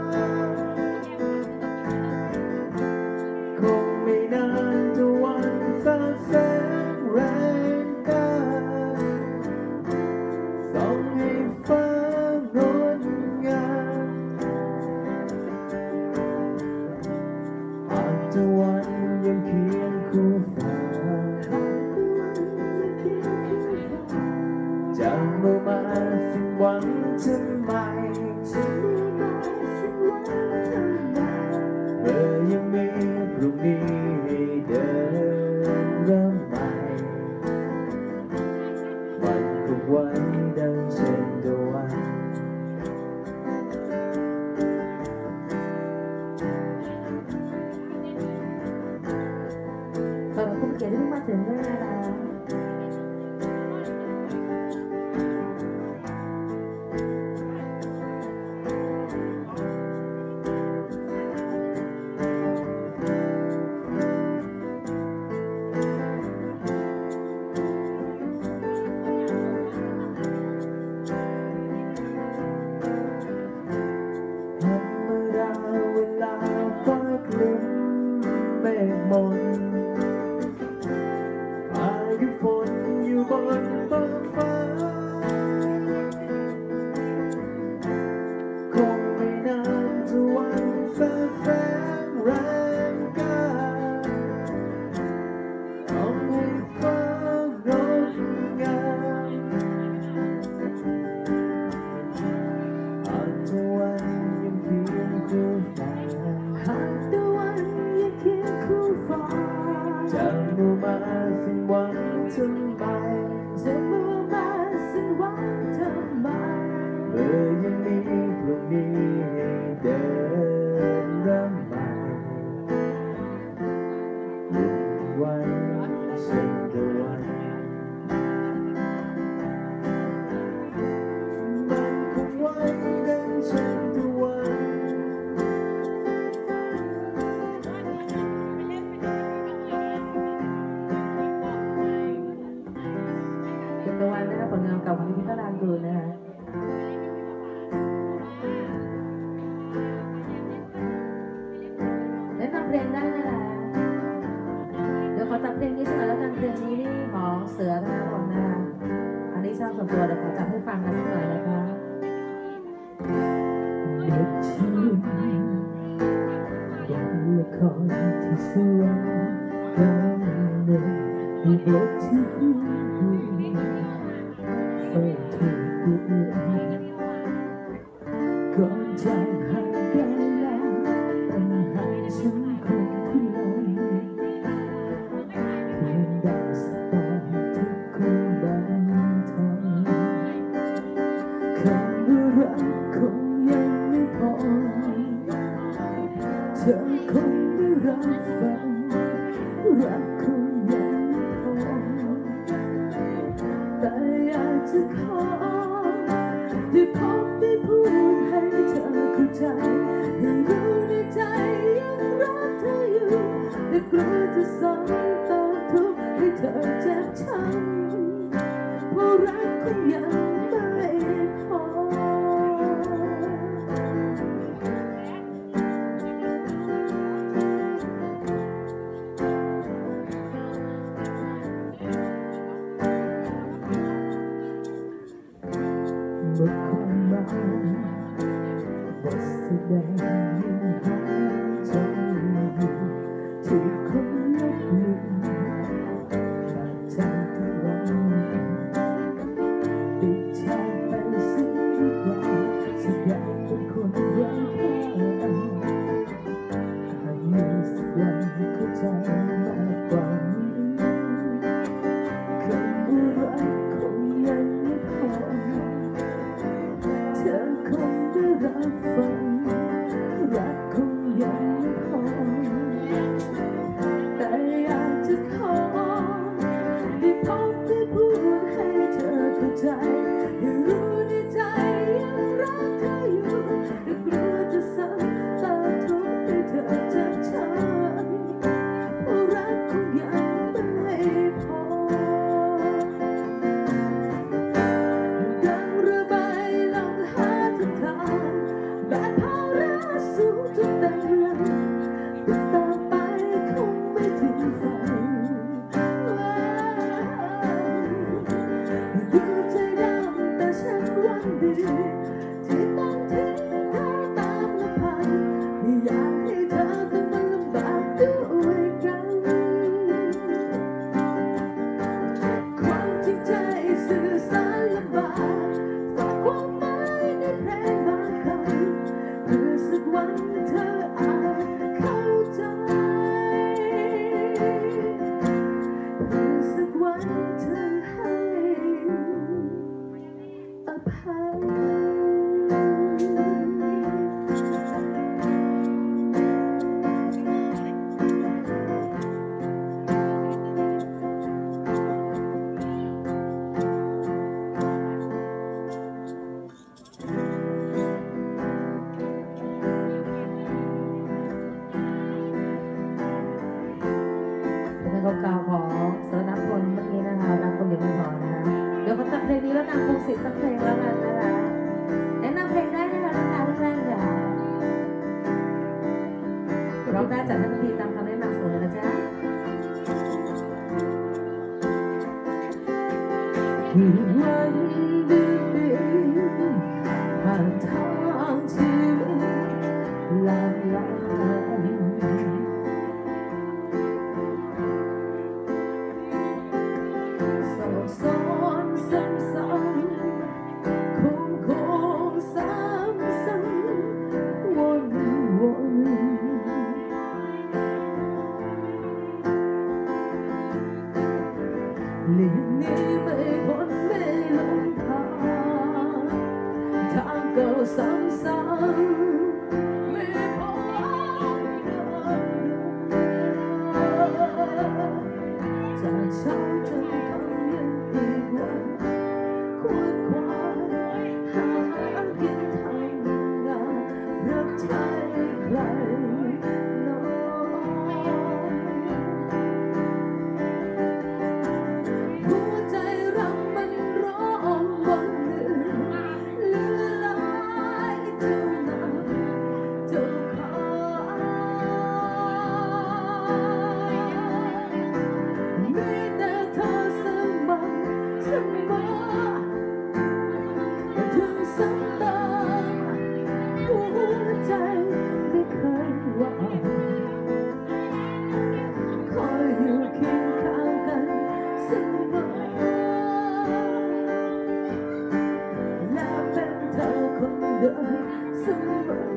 คงไม่นานจะวันฟ้าแสงแรงกล้าส่องให้ฟ้างดงามหากจะวันยังเคียงคู่ฟ้าจะมามาสิ้นหวังทำไมเธอยังมีพรุ่งนี้ให้เดินเริ่มใหม่มันคงไว้ดังเช่นตะวันสำหรับผู้เขียนที่เพิ่งมาถึงด้วยนะคะำเพลงได้นะคะเดี๋ยวขอจับเพลงนี้สักหน่อยแล้วกันเพลงนี้นี่ของเสือธนพลนะคะอันนี้ชอบส่วนตัวเดี๋ยวขอจับให้ฟังกันสักหน่อยนะคะเด็กชื่อเป็นละครที่สวยงามเลยมีบทที่เฝ้าถูกบุกก่อนจะหายได้แล้วปัญหาฉันคงทุเลาเพียงได้สบายทุกคนบันเทิงคำว่ารักคงยังไม่พอเธอคงไม่รับฟังรักคงยังไม่พอแต่อยากจะขอได้พบได้พูดให้เธอเข้าใจให้รู้ในใจยังรักเธออยู่และกลัวจะซ้ำเติมทุกข์ให้เธอเจ็บช้ำเพราะรักคงยังไม่พอหมดความหมายบทแสดงยังหายใจอยู่ที่คนลบหลู่บาดใจทุกวันปิดฉากไปสิ้นดีกว่าแสดงเป็นคนไร้ค่าหากมีสักวันเข้าใจมากกว่านี้คำว่ารักคงยังไม่พอเธอคงได้รับฟังรักคงยังไม่พอแต่อยากจะขอได้พบได้พูดให้เธอเข้าใจให้รู้ในใจยังรักเธออยู่แต่กลัวจะซ้ำเติมทุกข์ให้เธอเจ็บช้ำเพราะรักคงยังไม่พอดังระบายลงหาทางทางแบกภาระสูงจนเต็มหลังแต่ต่อไปคงไม่ถึงฝันดูใจดำแต่ฉันหวังดีที่ต้องทิ้งเธอตามลำพังไม่อยากให้เธอต้องมาลำบากด้วยกันความจริงใจสื่อสารลำบากฝากความหมายในเพลงบางคำเพื่อสักวันเธออาจเข้าใจเพื่อสักวันเธอให้อภัยเป็นเพลงเก่าๆของเสือธนพลเมื่อกี้นะคะรักคนเดียวไม่พอนะคะเดี๋ยวขอจับเพลงนี้แล้วกันคงสิทธิ์สักเพลงแล้วกันนะคะแนะนำเพลงได้นะคะน้องการทุกท่านค่ะร้องได้จากท่านพีตามคำแนะนำเสมอนะจ๊ะคืนวันดีๆผ่านทางชีวิตหลากหลายสอบซ้อนซ้ำซ้ำคงคงซ้ำซ้ำวนวนเลี่ยงหนี้ไม่พ้นไม่ลงทางทางเก่าซ้ำซ้ำไม่พอจากเช้าจนค่ำยังอีกวันควรควายหากินทำงานรับใช้ใครน้องหัวใจเรามันร้องวันหนึ่งเหลือหลายเท่านั้นใจไม่เคยว่าคอยอยู่เคียงข้างกันเสมอและเป็นเธอคนเดิมเสมอ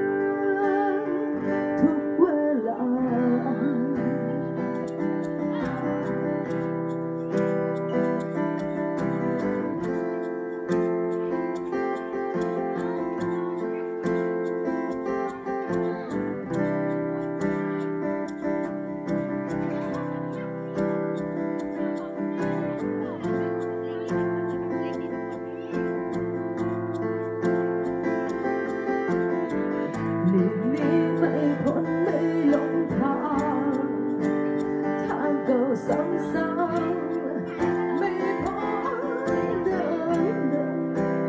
ทุกเวลาหลีกหนีไม่พ้นไม่หลงทางทางเก่าซ้ำๆไม่พอเดินเดิน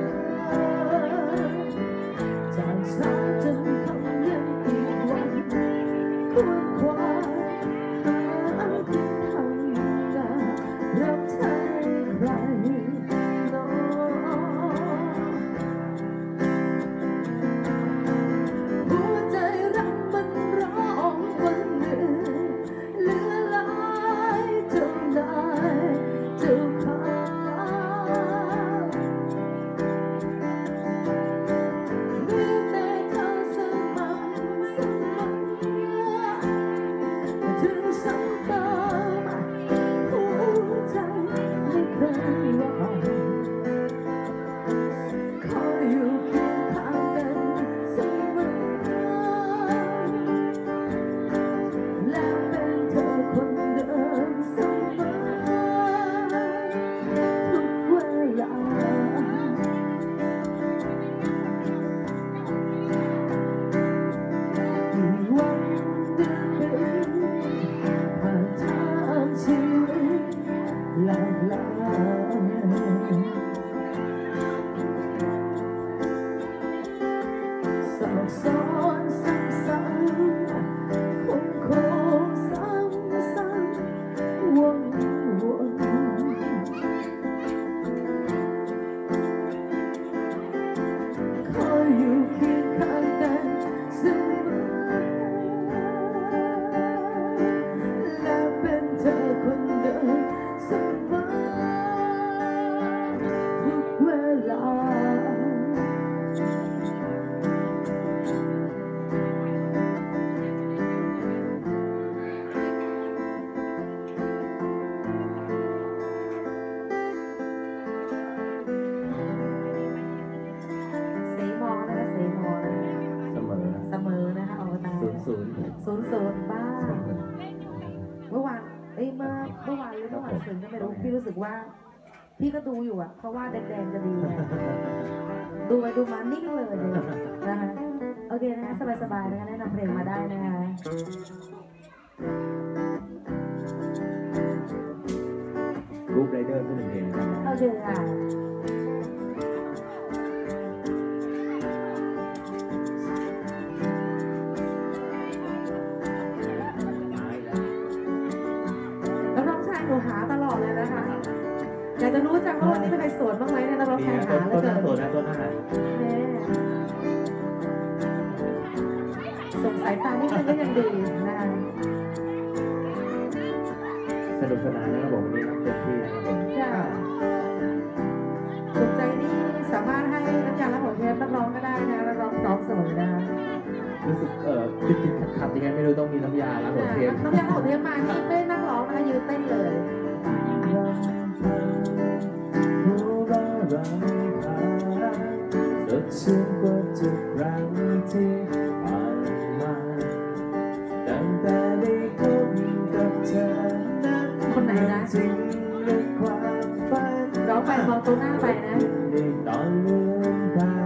จากช้าจนคำยังอีกวันควรคว้าหาคุณทำงานรับใช้ใครน้องหัวใจรักมันร้องวันหนึ่งเหลือหลายเจ้านายเจ้าข้ามีแต่เธอเสมอเสมอถึงซ้ำเติมหัวใจไม่เคยว่าคอยอยู่เคียงข้างกันเสมอและเป็นเธอคนเดิมเสมอทุกเวลากี่วันเดือนปีผ่านทางชีวิตหลากหลายสอบซ้อนซ้ำๆคงคงซ้ำๆวนวนคอยอยู่เคียงข้างกันเสมอและเป็นเธอคนเดิมเสมอทุกเวลาเสมอนะคะเสมอนะคะเสมอเสมอนะคะอวตารศูนย์ศูนย์ศูนย์ศูนย์บ้าเมื่อวานเอ้ยเมื่อเมื่อวานหรือเมื่อวานศูนย์ก็ไม่รู้พี่รู้สึกว่า พี่ก็ดูอยู่อะเพราะว่าแดงๆจะดีอะดูไปดูมานิ่งเลยนะคะโอเคนะคะสบายๆนะคะแนะนำเพลงมาได้นะคะรูปไรเดอร์ที่หนึ่งเพลงนะครับโอเคค่ะแล้วน้องชายหนูหาตลอดเลยนะคะอยากจะรู้จังว่าวันนี้เป็นใครโสดบ้างไหมเนี่ยน้องชายหาเลยต้นหเกิน้าน โสดนะต้นหน้าแม่ส่งสายตานิดนึงก็ยังดีนะคะสนุกสนานนะครับผมวันนี้รับเต็มที่นะครับผมค่ะถูกใจนี่สามารถให้น้ำยาล้างหัวเทปนักร้องก็ได้นะนักร้องพร้อมเสมอนะคะรู้สึกเอ่อติดติดขัดขัดยังไงไม่รู้ต้องมีน้ำยาล้างหัวเทปน้ำยาล้างหัวเทปมานี่ไม่ได้นั่งร้องนะคะยืนเต้นเลยสดชื่นกว่าทุกครั้งที่ผ่านมาตั้งแต่ได้พบกับเธอนั้นคนไหนนะจริงหรือความฝันร้องไปมองตรงหน้าไปนะในตอนลืมตา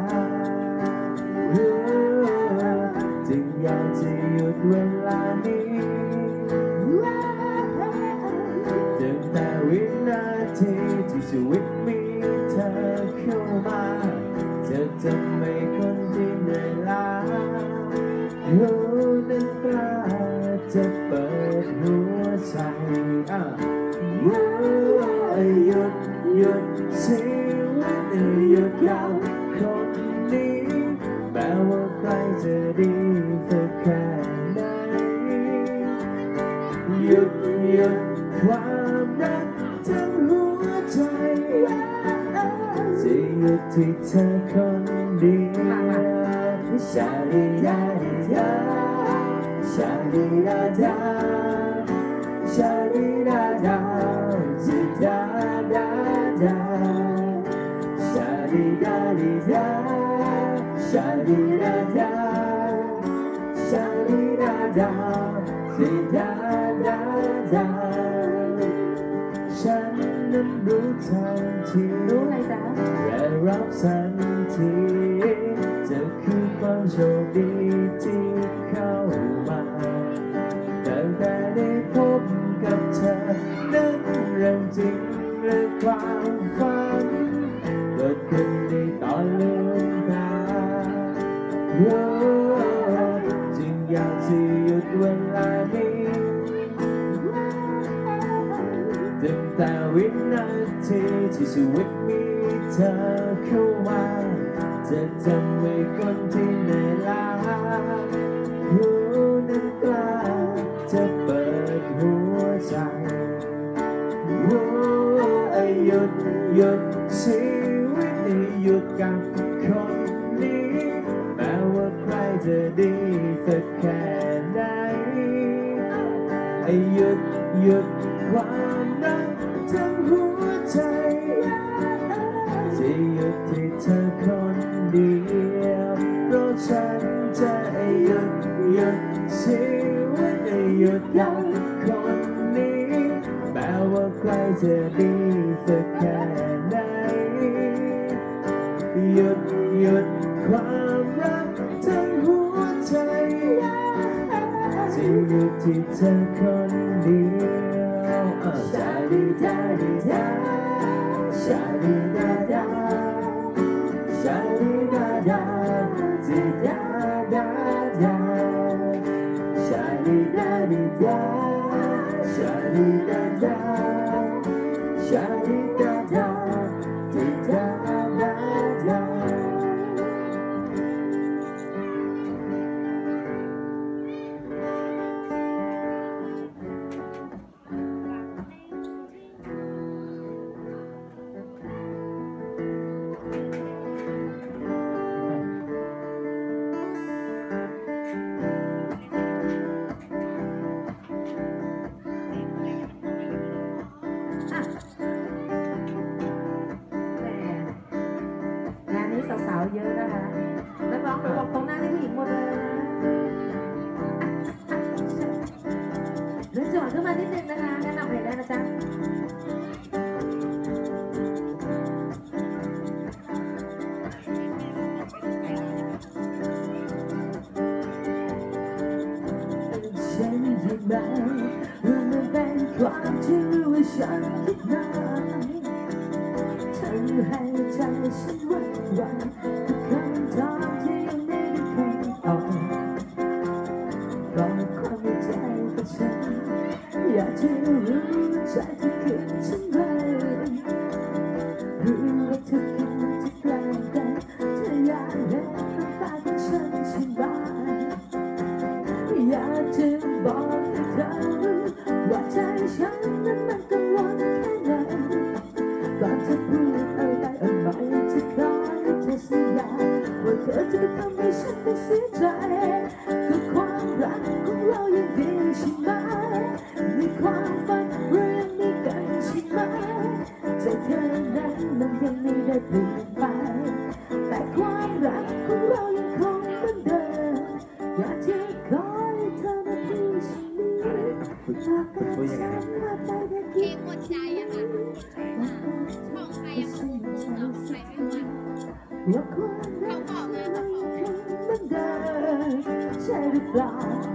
จึงอยากจะหยุดเวลานี้จึงแต่วินาทีที่ชีวิตมีเธอเข้ามาจะทำให้คนที่เหนื่อยล้ารู้นั้นกล้าจะเปิดหัวใจอ่ะหยุดหยุดชีวิตหยุดกับคนนี้แม้ว่าใครจะดีสักแค่ไหนหยุดหยุดความรักทั้งหัวใจจะหยุดที่เธอคนเดียวชาลีดาดาชาลีดาดาชาลีดาดาจิดาดาดาชาลีดาดาชาลีดาดาชาลีดาดาจิดาดาดาฉันนั้นรู้ทันทีรู้ไงจ๊ะและรับทันทีจะคือความโชคดีที่เข้ามาตั้งแต่ได้พบกับเธอนั้นเรื่องจริงหรือความฝันเกิดขึ้นในตอนลืมตาจึงอยากจะหยุดเวลานี้ตั้งแต่วินาทีที่ชีวิตมีเธอเข้ามาจะทำให้คนที่เหนื่อยล้ารู้นั้นกล้าจะเปิดหัวใจรู้หยุดหยุดชีวิตหยุดกับคนนี้แม้ว่าใครจะดีสักแค่ไหนหยุดหยุดความรักทั้งหัวใจจะหยุดที่เธอคนเดียวเพราะฉันจะหยุดหยุดชีวิตหยุดกับคนนี้แม้ว่าใครจะดีสักแค่ไหนหยุดหยุดความรักทั้งหัวใจจะหยุดที่เธอคนเดียวชาลีดาดาชาลีดาดาชาลีดาดาจิดาดาดาชาลีดาดาชาลีดาดาชาลีดาดาจิดาดาดาสาวๆเยอะนะคะนักร้องหนูบอกตรงหน้านี่ผู้หญิงหมดเลยนะเรื่องจังหวะขึ้นมานิดนึงนะคะแนะนำเพลงได้นะจ๊ะฉันคิดไหมว่ามันเป็นความจริงหรือว่าฉันคิดนานเธอให้ใจฉันวันวันทุกคำถามที่ยังไม่ได้คำตอบบอกความในใจกับฉันอยากจะรู้ใจเธอคิดฉันไรรู้ว่าเธอคิดมันจะแปลกแต่เธออยากเห็นน้ำตาของฉันใช่ไหมอยากจะบอกให้เธอรู้ว่าใจฉันนั้นมันกังวลแค่ไหนก่อนจะพูดอะไรเอาใหม่จะขอให้เธอสัญญาว่าเธอจะไม่ทำให้ฉันต้องเสียใจคือความรักของเรายังดีใช่ไหมในความฝันเรายังมีกันใช่ไหมใจเธอนั้นมันยังไม่ได้เปลี่ยนไปแต่ความรักของเรายังคงเหมือนเดิมอยากจะขอให้เธอได้พูดฉันนี้หากแต่ฉันว่าใจได้กินหมดใจอะค่ะของใครอะค่ะของใครไม่ไหวเขาบอกเลยว่าของใครใช่หรือเปล่า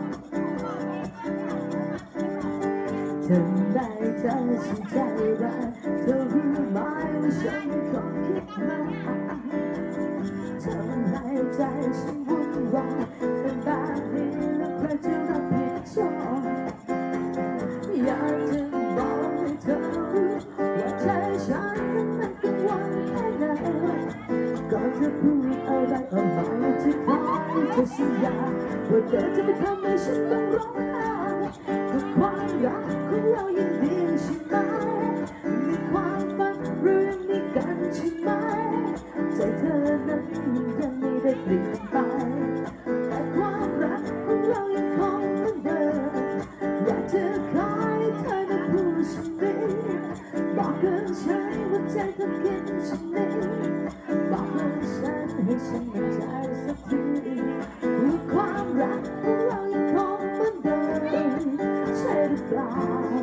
ทำไมเธอฉันใจร้ายเธอรู้ไหมว่าฉันคงคิดมากทำให้ใจฉันวุ่นวายเป็นแบบนี้แล้วใครจะรับผิดชอบอยากจะบอกให้เธอรู้ว่าใจฉันนั้นมันกังวลแค่ไหนก่อนจะพูดอะไรออกมาจะขอให้เธอสัญญาว่าเธอจะไม่ทำให้ฉันต้องร้องไห้กับความรักของเรายังดีใช่ไหมมีความฝันเรื่องนี้กันใช่ไหมใจเธอนั้นยังไม่ได้เปลี่ยนไปแต่ความรักของเรายังคงเหมือนเดิมอยากจะขอให้เธอได้พูดฉันดีบอกกับฉันว่าใจเธอคิดฉันดีบอกกับฉันให้ฉันมั่นใจสักทีว่าความรักของเรายังคงเหมือนเดิมใช่หรือเปล่า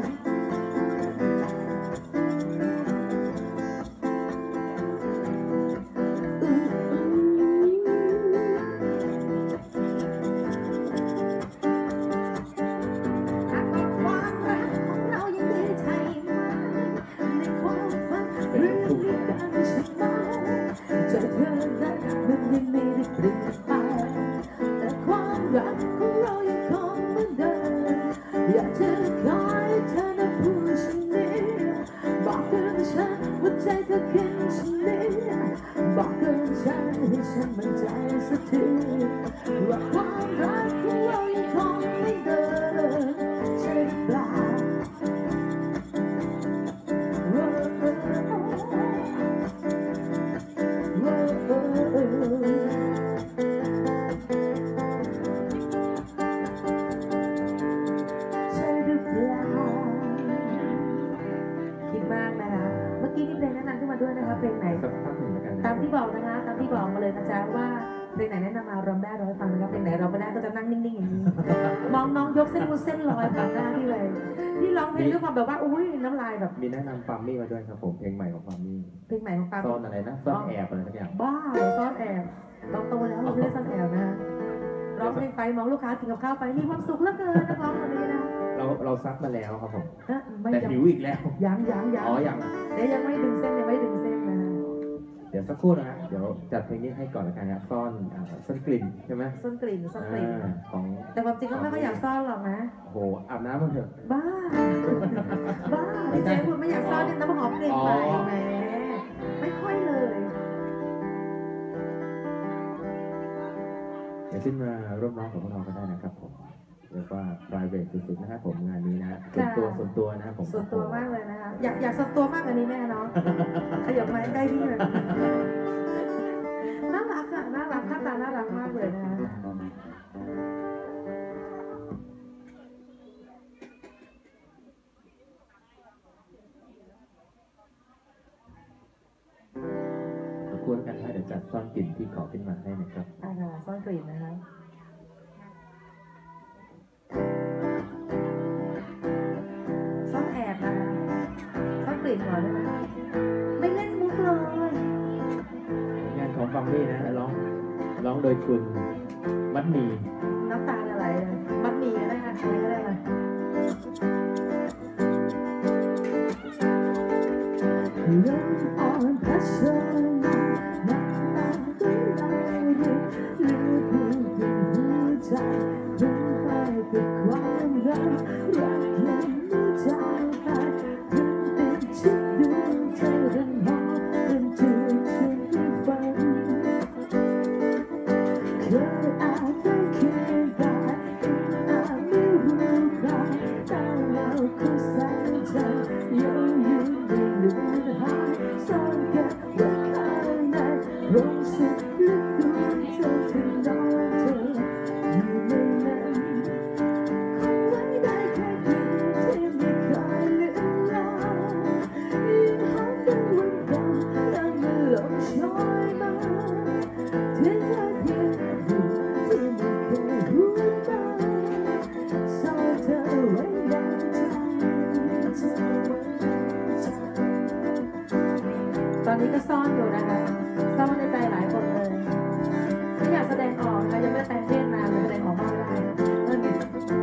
บอกกับฉันให้ฉันมั่นใจสักทีว่าความรักของเรายังคงเหมือนเดิมใช่หรือเปล่าใช่หรือเปล่าคิดมากนะคะเมื่อกี้มีเพลงแนะนำขึ้นมาด้วยนะคะเพลงไหนตามที่บอกนะคะตามที่บอกมาเลยนะจ๊ะว่าเพลงไหนแนะนำมาร้องได้ร้องให้ฟังนะครับเพลงไหนร้องไม่ได้ก็จะนั่งนิ่งๆอย่างนี้มองน้องยกเส้นมือเส้นลอยผ่านหน้าพี่เลยพี่ร้องเพลงด้วยความแบบว่าอุ้ยน้ำลายแบบมีแนะนำฟาร์มมี่มาด้วยครับผมเพลงใหม่ของฟาร์มมี่เพลงใหม่ของฟาร์มมี่ซ่อนอะไรนะซ่อนแอบอะไรสักอย่างบ้าซ่อนแอบเราโตแล้วเราไม่ได้ซ่อนแอบนะร้องเพลงไปมองลูกค้ากินกับข้าวไปมีความสุขเหลือเกินนักร้องคนนี้นะเราเราซักมาแล้วครับผมแต่หิวอีกแล้วยังยังยังอ๋อยังเดี๋ยวยังไม่ดึงเส้นยังไม่ดึงเส้นนะเดี๋ยวสักครู่นะเดี๋ยวจัดเพลงนี้ให้ก่อนละกันนะซ่อนซ่อนกลิ่นใช่ไหมซ่อนกลิ่นซ่อนกลิ่นของแต่ความจริงก็ไม่ค่อยอยากซ่อนหรอกนะโหอาบน้ำมาเถอะบ้าบ้าพี่เจ๊คุณไม่อยากซ่อนเนี่ยน้ำหอมกลิ่นไปแหมไม่ค่อยเลยเดี๋ยวขึ้นมาร่วมร้องกับพวกเราก็ได้นะครับผมเรียกว่า private สุดๆนะครับผมงานนี้นะส่วนตัวส่วนตัวนะครับผมส่วนตัวมากเลยนะคะอยากอยากส่วนตัวมากกว่านี้แม่เนาะขยับมาใกล้ที่เลยน่ารักอะน่ารักหน้าตาน่ารักมากเลยนะคะควรกันให้เดี๋ยวจัดซ่อนกลิ่นที่ขอขึ้นมาให้นะครับอ่าซ่อนกลิ่นนะคะซ่อนแอบนะคะซ่อนกลิ่นก่อนได้ไหมไม่เล่นมุกเลยงานของฟังมี่นะร้องร้องโดยคุณมัดมีน้ำตาอะไรมัดมีก็ได้ค่ะใครก็ได้ค่ะเริ่มอ่อนเพราะฉันน้ำตาก็ไหลรินเหลือเพียงเพียงหัวใจถึงไปกับความรักรักยังไม่จางหายถึงติดชิดดวงใจรันหอเป็นจุดฉันฝันเคยอาจต้องคิดได้อาจไม่รู้ใครแต่เราก็ใส่ใจยังอยู่ในเรื่องหายซ่อนเก็บไว้ข้างในลงสุดลึกดวงใจที่น้องเธออยู่ในนั้นคงไว้ได้แค่เพียงที่ไม่เคยลืมลายังหอมเป็นวันเก่ายังไม่ลงช้อยมาทิ้งไว้เพียงอยู่ที่ไม่เคยพูดมาซ่อนเธอไว้ในใจเธอไว้ตอนนี้ก็ซ่อนอยู่นะคะซ่อนในใจหลายคนเลยไม่อยากแสดงออกนะยังไม่แต่งเพศมาเลยแสดงออกมากไม่ได้นั่นไง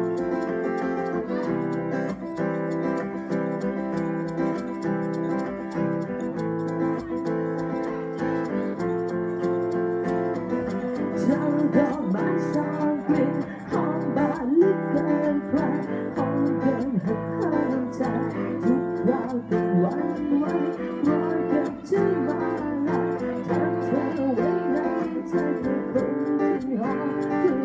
เธอก็มาซ่อนกลิ่นหอมบานลึกเกินใครหอมเกินหักห้ามใจทุกคราวทุกวันวันรอกันจะมาลาทำเธอไว้ในใจเพื่อคนที่หอม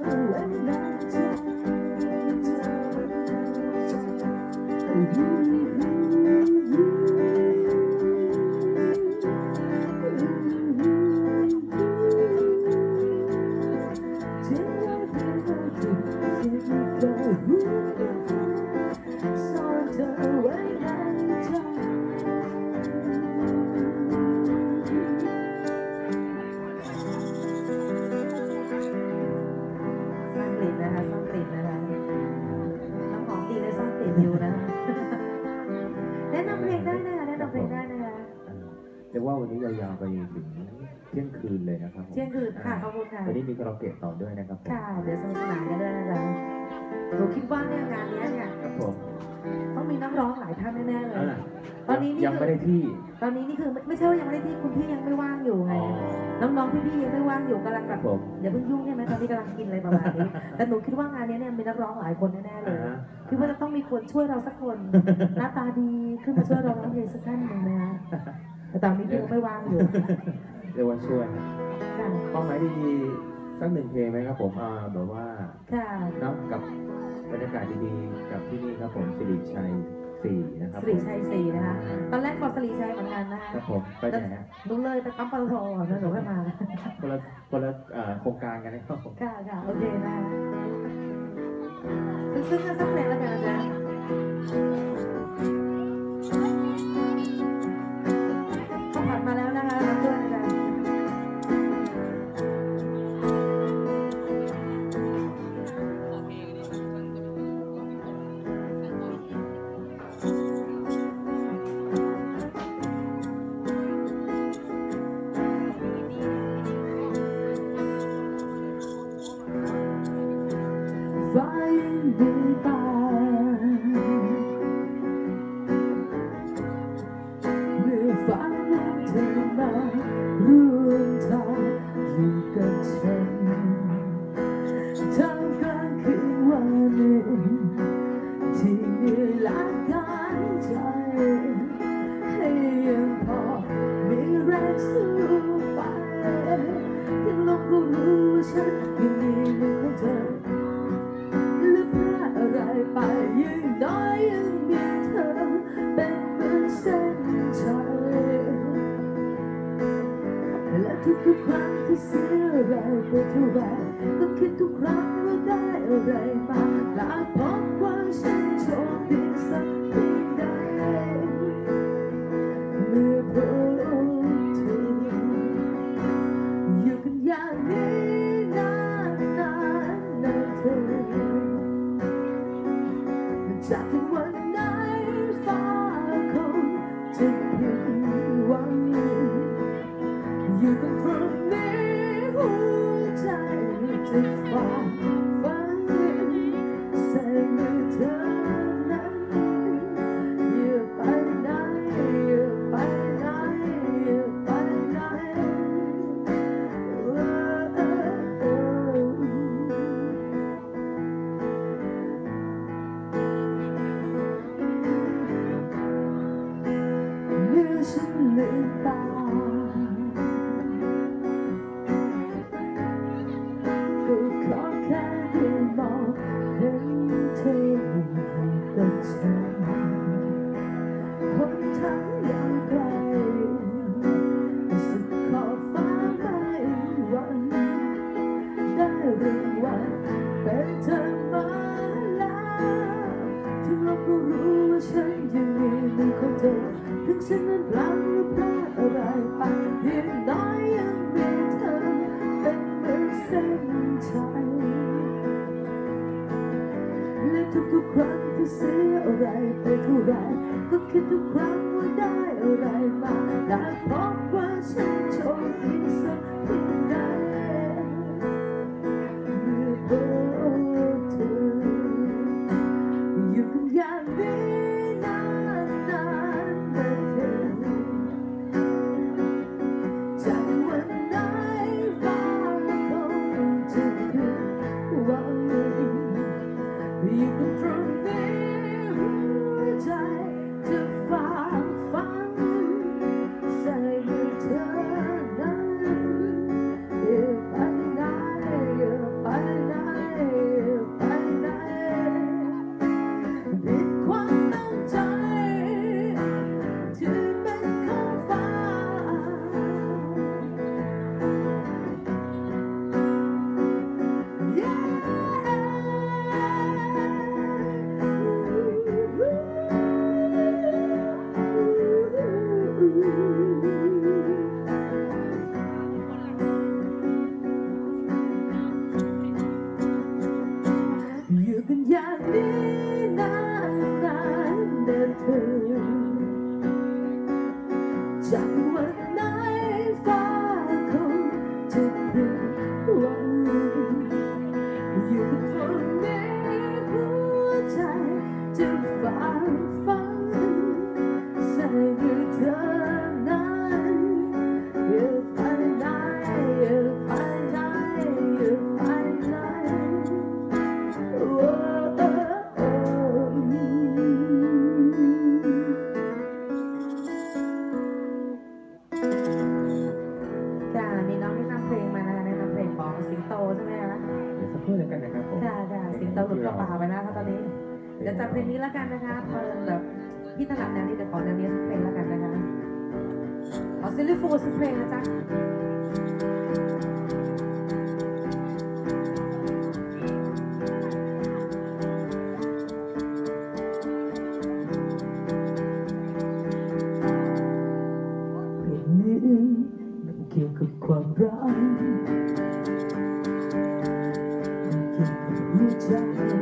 ไว้ในใจซ่อนเธอไว้ในใจซ่อนกลิ่นนะคะซ่อนกลิ่นนะคะน้ำหอมดีเลยซ่อนกลิ่นอยู่นะคะแนะนำเพลงได้นะคะแนะนำเพลงได้นะคะเรียกว่าวันนี้ยาวๆไปถึงเที่ยงคืนเลยนะครับผมเที่ยงคืนค่ะขอบคุณค่ะวันนี้มีคาราโอเกะต่อด้วยนะครับผมค่ะเดี๋ยวสนุกสนานกันด้วยนะจ๊ะหนูคิดว่าเนี่ยงานเนี้ยเนี่ยครับผมต้องมีนักร้องหลายท่านแน่ๆเลยอ่าตอนนี้นี่ยังคืไม่อได้ที่ตอนนี้นี่คือไม่ไม่ใช่ว่ายังไม่ได้ที่คุณพี่ยังไม่ว่างอยู่ไง น้องๆพี่ๆยังไม่ว่างอยู่กำลังแบบผมอย่าเพิ่งยุ่งใช่ไหมตอนนี้กำลังกินอะไรประมาณนี้ แต่หนูคิดว่างานเนี้ยเนี่ยมีนักร้องหลายคนแน่ๆเลยอ่าฮะคิดว่าจะต้องมีคนช่วยเราสักคน หน้าตาดีขึ้นมาช่วยเราร้องเพลงสักท่านหนึ่งนะคะแต่ตอนนี้พี่ยังไม่ว่างอยู่เรียกว่าช่วยค่ะเป้าหมายดีๆสักหนึ่งเพลงไหมครับผมอ่าแบบว่าค่ะเนาะกับบรรยากาศดีๆกับที่นี่ครับผมสิริชัยสี่นะครับสิริชัยศรีนะคะ ตอนแรกบอกสิริชัยเหมือนกันนะคะครับผมไปไหนฮะหนูเลยไปปั๊มปตทแล้วหนูไม่มาคนละคนละเอ่อโครงการกันนะครับผมค่ะค่ะโอเคนะคะซึ่งๆกันสักเพลงแล้วกันนะจ๊ะเขาผ่านมาแล้วนะคะรับด้วยนะจ๊ะฟ้ายังดีตาเมื่อฟ้านั้นเธอมาร่วมทางอยู่กับฉันท่ามกลางคืนวันหนึ่งที่เหนื่อยล้ากายใจให้ยังพอมีแรงสู้ไปถึงลมก็รู้ว่าฉันยังมีมือของเธอและพลาดอะไรไปยังน้อยยังมีเธอเป็นเหมือนเส้นชัยและทุกๆครั้งที่เสียอะไรไปเท่าไรก็คิดทุกครั้งว่าได้อะไรมาและพบว่าฉันโชคดีสักเพียงใดเมื่อพบเธออยู่กันอย่างนี้นานนานนานเธอจากที่วันไหนฟ้าคงจะผิดหวังอยู่กันตรงนี้หัวใจจะฝ่าฟันใส่มือเธอนั้นอย่าไปไหนอย่าไปไหนอย่าไปไหนเมื่อฉันลืมตาก็ขอแค่ได้มองเห็นเธออยู่กับฉันหนทางยาวไกลสุดขอบฟ้าไม่หวั่นได้เรียกว่าเป็นเธอมาแล้วถึงเราก็รู้ว่าฉันยังมีมือของเธอถึงฉันนั้นพลาดหรือพลาดอะไรไปเพียงน้อยยังมีเธอเป็นเหมือนเส้นชัยและทุกๆครั้งที่เสียอะไรไปเท่าไรก็คิดทุกครั้งว่าได้อะไรมาและพบว่าฉันโชคดีสักเพียงใดเมื่อพบเธออยู่กันอย่างนี้นานนานนานเธอจากวันไหนฟ้าคงจะผิดหวังอยู่กันตรงนี้หัวใจจะฝ่าฟันใส่มือเธอนั้นพูดกันนะครับผมค่ะค่ะสิงโตหลุดกระเป๋าไปนะคะตอนนี้เดี๋ยวจัดเพลงนี้แล้วกันนะคะเพลินแบบพี่ถนัดแนวนี้เดี๋ยวขอแนวนี้สักเพลงแล้วกันนะคะขอซิลลี่ฟูสักเพลงนะจ๊ะเกี่ยวกับความรักเกี่ยวกับหัวใจเกี่ยว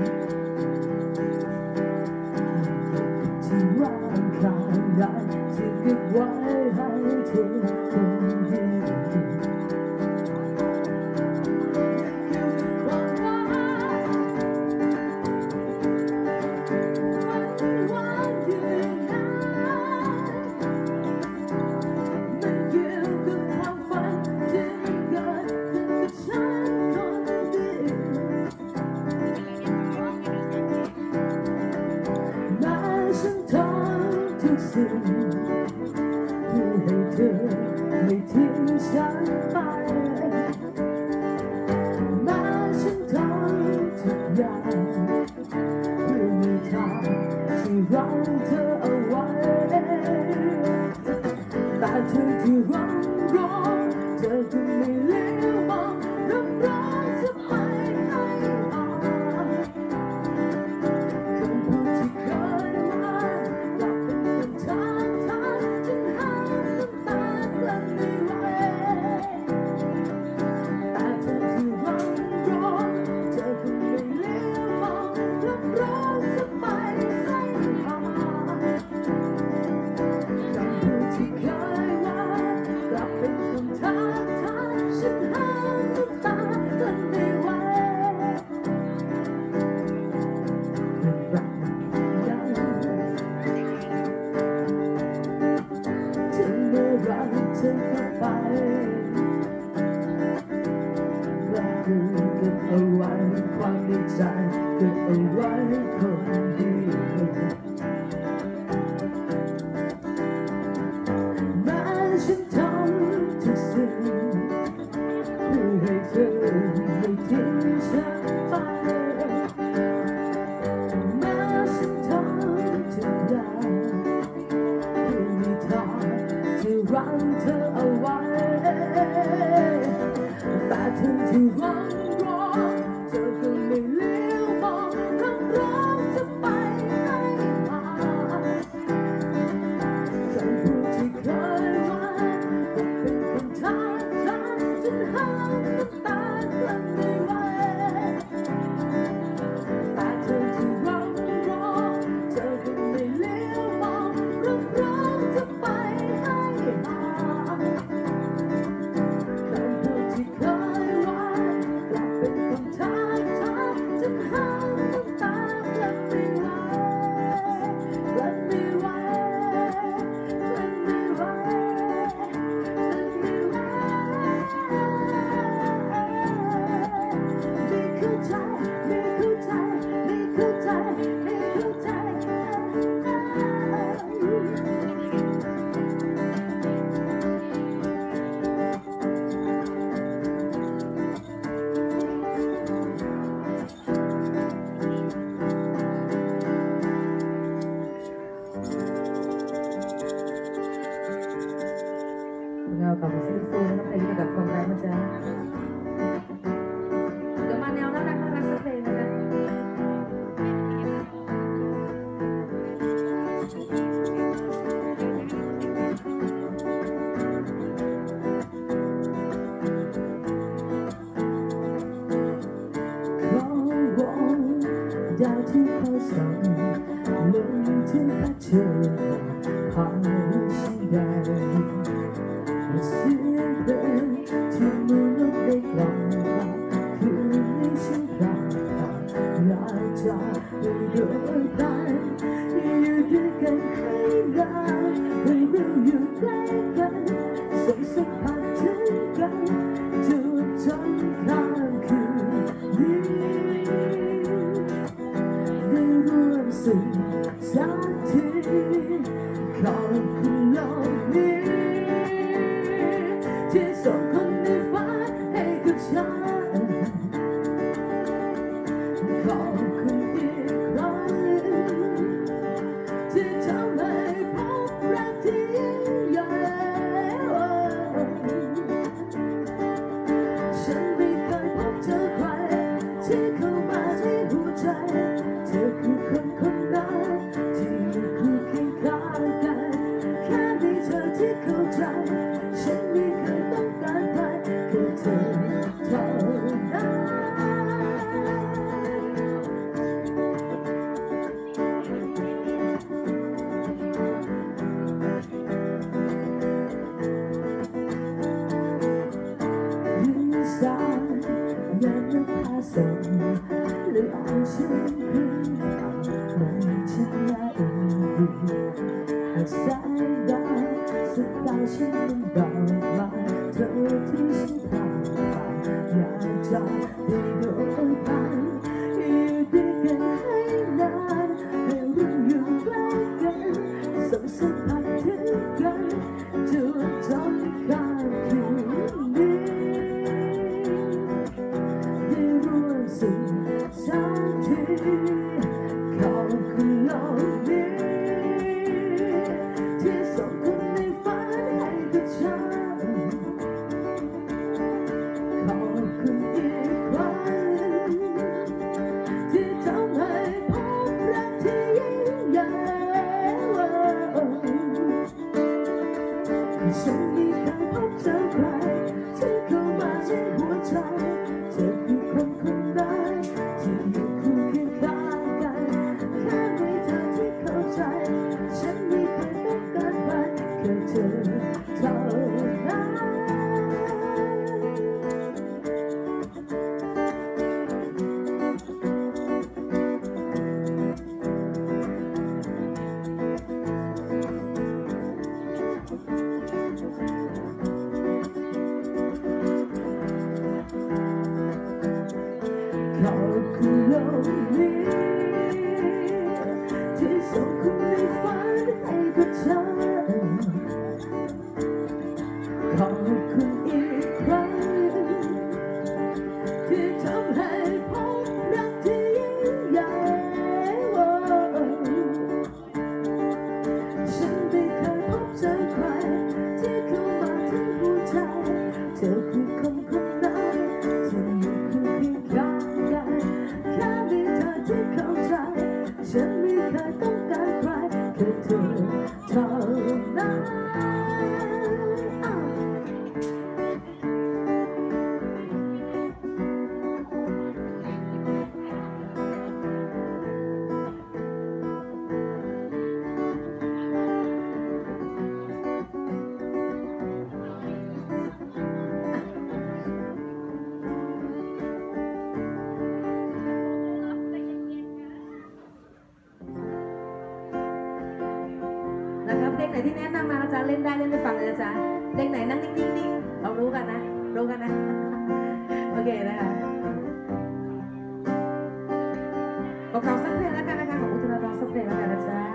กับที่ว่างคลายได้ที่เก็บไว้ให้เธอคนเดียวเกี่ยวกับความรักมันหวานอยู่นานมันเกี่ยวกับความฝันที่มันเกิดขึ้นกับฉันคนเดียวแม้ฉันทำทุกสิ่งเพื่อให้เธอไม่ทิ้งฉันไปแม้ฉันทำทุกอย่างเพื่อมีทางที่รั้งเธอเอาไว้แต่เธอที่รังรอเธอก็ไม่เลี้ยวมองรับรองจะไม่ให้ออกคำพูดที่เคยว่ากลับเป็นคำถามถามจนห้ามน้ำตากลั้นไม่ไหวแต่เธอที่รังรอเธอก็ไม่เลี้ยวมองรับรองจะไม่ให้ออกคำพูดที่เคยว่ากลับเป็นคำถามถามฉันห้ามน้ำตากลั้นไม่ไหวรักยังถึงเมื่อไรเธอก็ไปรักคือเก็บเอาไว้ความในใจเก็บเอาไว้คนเดียวแม้ฉันทำทุกสิ่งเพื่อให้เธอไม่ทิ้งฉันไปแม้ฉันทำทุกอย่างเพื่อมีทางที่รั้งเธอเอาไว้แต่เธอที่รังรอเธอก็ไม่เลี้ยวมองรับรองจะไปให้ออกคำพูดที่เคยว่าก็เป็นคำถามถามจนห้ามน้ำตากลั้นไม่ไหวแต่เธอที่รังรอเธอก็ไม่เลี้ยวมองรับรองจะไปให้ออกคำพูดที่เคยว่ากลับเป็นคำถามถามจนห้ามน้ำตากลั้นไม่ไหวกลั้นไม่ไหวกลั้นไม่ไหวกลั้นไม่ไหวไม่เข้าใจไม่เข้าใจไม่เข้าใจไม่เข้าใจเรากลับมาซิลฟูนะครับเพลงเกี่ยวกับความรักนะจ๊ะเดี๋ยวมาแนวน่ารักน่ารักสักเพลงนะจ๊ะขอวอนดาวที่เขาส่องลงที่พัดเชิญพาฉันได้เสียงเพลงที่มือนุษย์ได้กล่อมคืนนี้ฉันพลาดอยากจะไปเดินไปอยู่ด้วยกันให้นานให้เราอยู่ใกล้กันส่งสัมผัสถึงกันจนจนข้ามคืนนี้ได้ร่วมสุขสักทีขอบคุณโลกนี้ฉันไม่เคยพบเจอใครที่เข้ามาในหัวใจเธอคือคนคนนั้นที่อยู่คู่เคียงข้างกันแค่มีเธอที่เข้าใจฉันไม่เคยต้องการใครแค่เธอเท่านั้นสายยันไม่พาส่งเลยอ่อนชื่นคืนมองฉันและอุ่นดีหากสายดาวสกาวฉันเป็นดอกไม้เธอที่ฉันผ่านผ่านอยากจะได้โดนผ่านอยู่ด้วยกันให้นานให้เราอยู่ใกล้กันส่งสัมผัสถึงกันจนจนข้ามคืนนี้สิ่งสักทีขอบคุณโลกนี้ที่ส่งคุณในฝันให้กับฉันขอบคุณอีกครั้งที่ทำให้พบรักที่ยิ่งใหญ่ฉันไม่เคยพบเจอใครที่เข้ามาในหัวใจเธอคือคนคนนั้นที่อยู่คู่เคียงข้างกันแค่มีเธอที่เข้าใจฉันไม่เคยต้องการใครแค่เธอเท่านั้นขอบคุณโลกนี้ที่ส่งคุณในฝันให้กับฉันขอบคุณอีกครั้งที่ทำให้พบรักที่ยิ่งใหญ่ฉันไม่เคยพบเจอใครที่เข้ามาถึงหัวใจเธอคือคนคนนั้นที่อยู่คู่เคียงข้างกันแค่มีเธอที่เข้าใจฉันไม่เคยต้องการใครแค่เธอเท่านั้นนะครับเพลงไหนที่แนะนำมานะจ๊ะเล่นได้เล่นได้ฟังเลยนะจ๊ะเพลงไหนนั่งนิ่งๆนี่เรารู้กันนะรู้กันนะโอเคนะคะขอเขาสักเพลงแล้วกันนะคะของอุทธนาร้องสักเพลงแล้วกันนะจ๊ะ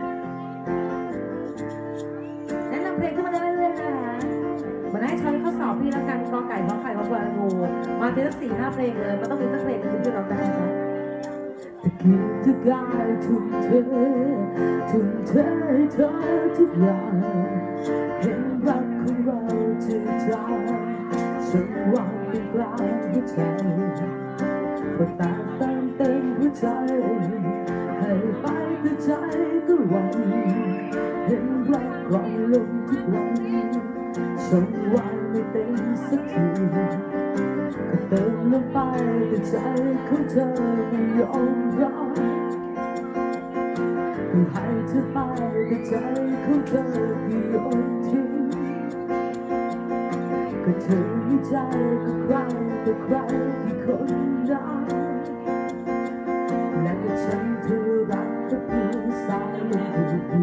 แนะนำเพลงขึ้นมาได้เรื่อยๆนะคะมาให้ช้อยข้อสอบพี่แล้วกันกอไก่ขอไข่ขอควายงูมาทีละสี่ห้าเพลงเลยมันต้องมีสักเพลงหนึ่งที่เราได้นะจ๊ะตะกี้ทุกกายทุ่มเททุ่มเทให้เธอทุกอย่างเห็นรักของเราจืดจางฉันวางในกลางหัวใจก็ตามเติมเต็มหัวใจให้ไปแต่ใจก็หวั่นเห็นรักกล่องลงทุกวันฉันวางไม่เต็มสักทีก็เติมลงไปแต่ใจของเธอไม่ยอมรับก็ให้เธอไปแต่ใจของเธอไม่ยอมทิ้งก็เธอมีใจก็ใครก็ใครที่คนรักและก็ฉันเธอรักก็เพียงสายลมดู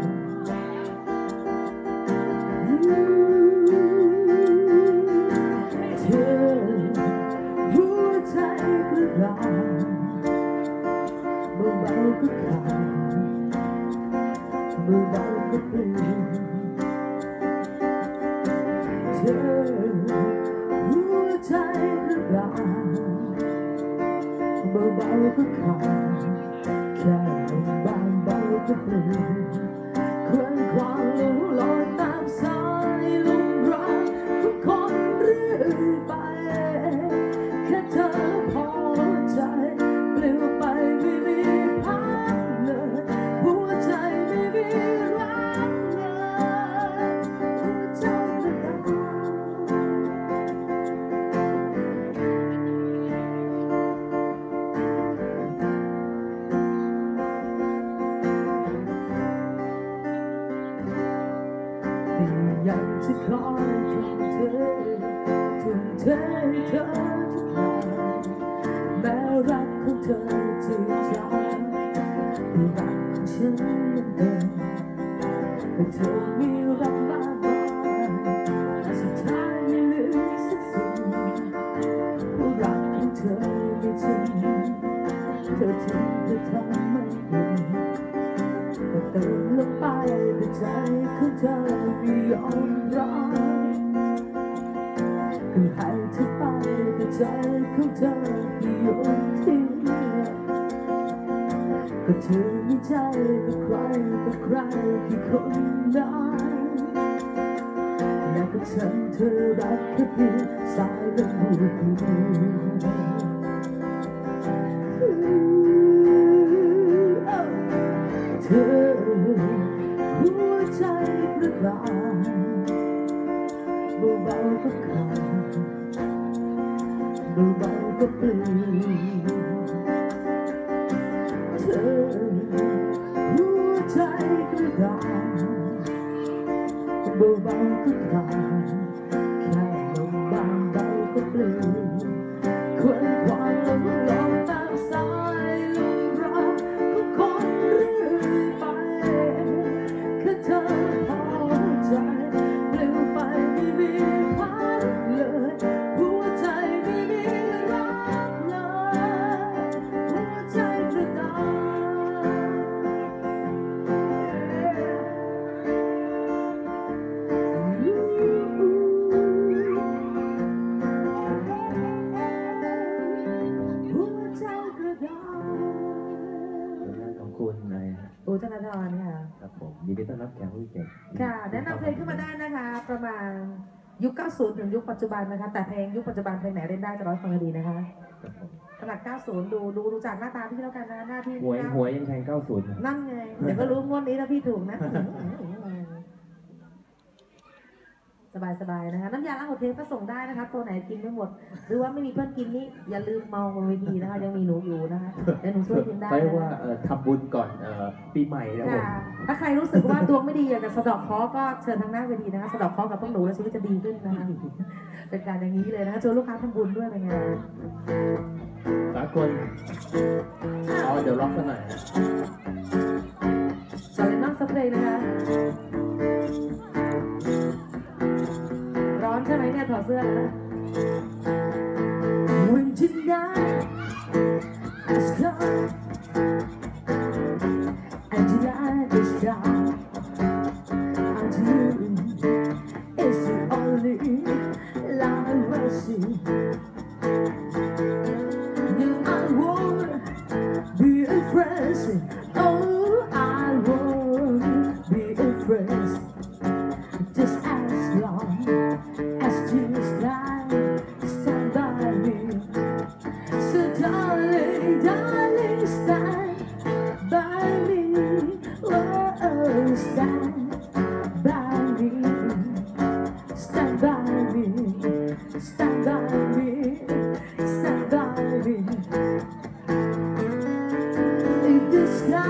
เธอหัวใจกระด้างเบาๆก็ขาดเบาๆก็เปลี่ยนเธอหัวใจกระด้างเบาๆก็ขาดแค่บางเบาก็เปลี่ยนเคลื่อนความลงลอยตามสายลมรักของคนเรื่อยไปจะคอยทุ่มเททุ่มเทให้เธอทุกอย่างแม้รักของเธอจะจางรักของฉันยังเดิมแต่เธอมีรักมากมายแต่สุดท้ายไม่เหลือสักสิ่งผู้รักของเธอไม่จริงเธอทิ้งเธอทำไม่ดีก็เติมลงไปแต่ใจของเธอไม่ยอมรับก็ให้เธอไปแต่ใจของเธอไม่ยอมทิ้งก็เธอมีใจกับใครกับใครกี่คนได้และก็ฉันเธอรักแค่เพียงสายลมหูเธอหัวใจกระด้างเบาๆก็ขาดเบาๆก็ปลิวเธอหัวใจกระด้างเบาๆก็ขาดแค่ลมบางเบาก็ปลิวควันควันลมลมตามสายลมรักก็คงเรื่อยไปแค่เธอพอใจปลิวไปไม่มีพักเลยหัวใจไม่มีรักเลยหัวใจกระด้างของคุณนายอูธนาธรค่ะครับผมยินดีต้อนรับแขกผู้เกียรติค่ะแนะนำเพลงขึ้นมาได้นะคะ ประมาณยุค เก้าสิบ ถึงยุคปัจจุบันนะคะ แต่เพลงยุคปัจจุบันเพลงไหนเล่นได้จะร้อยฟังดีนะคะครับผมขนาด เก้าสิบ ดูดูดูจากหน้าตาพี่แล้วกันนะหน้าพี่หวยหวยยังแทงเก้าศูนย์นั่นไง เดี๋ยวก็รู้งวดนี้ถ้าพี่ถูกนะ สบายสบายๆนะคะ น้ำยาล้างหัวเทปก็ส่งได้นะคะ ตัวไหนกินไม่หมด หรือว่าไม่มีเพื่อนกินนี่อย่าลืมเมาบนเวทีนะคะ ยังมีหนูอยู่นะคะเดี๋ยวหนูช่วยกินได้เขาเรียกนะว่าคะเอ่อทำบุญก่อนเอ่อปีใหม่นะผมค่ะถ้าใครรู้สึกว่าดวงไม่ดีอยากจะสะเดอกเคราะห์ก็เชิญทางหน้าเวทีนะคะสะเดอกเคราะห์กับพวกหนูแล้วชีวิตจะดีขึ้นนะคะเป็นการอย่างนี้เลยนะคะชวนลูกค้าทำบุญด้วยเป็นไงสากลอ๋อเดี๋ยวล็อกกันหน่อยนะสเลนอนสเปรย์นะคะร้อนใช่ไหมเนี่ยถอดเสื้อแล้วนะ When tonight has come and the light is down, and you is the only light I see. You I won't be afraid. Oh, I won't be afraid. Just as long as you stand, stand by me. So darling, darling, stand by me. Oh, stand by me. Stand by me. Stand by me. Stand by me. If the sky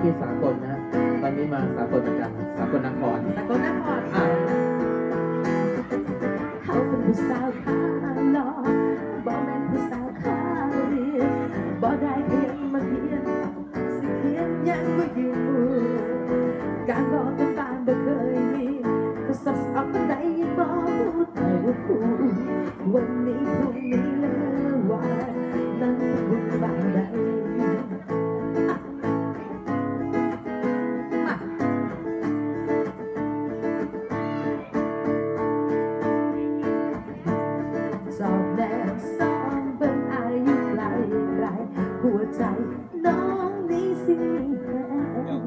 กี้สากลนะ ตอนนี้มาสากลเหมือนกันสากลนครสกลนครอ่ะเขาเป็นผู้สาวขาหล่อบ่แม่นผู้สาวขาเรียนบ่ได้เพียงมาเพียนสิเพียนยังบ่อยู่การบอกกันบ้านบ่เคยมีก็สับสนกันได้ยังบ่รู้แต่ว่าคู่วันนี้พรุ่งนี้แล้วว่านั้นวุ่นวายใดสอบแนวสองเป็นอายุไกลไกลหัวใจน้องนี้สิแหง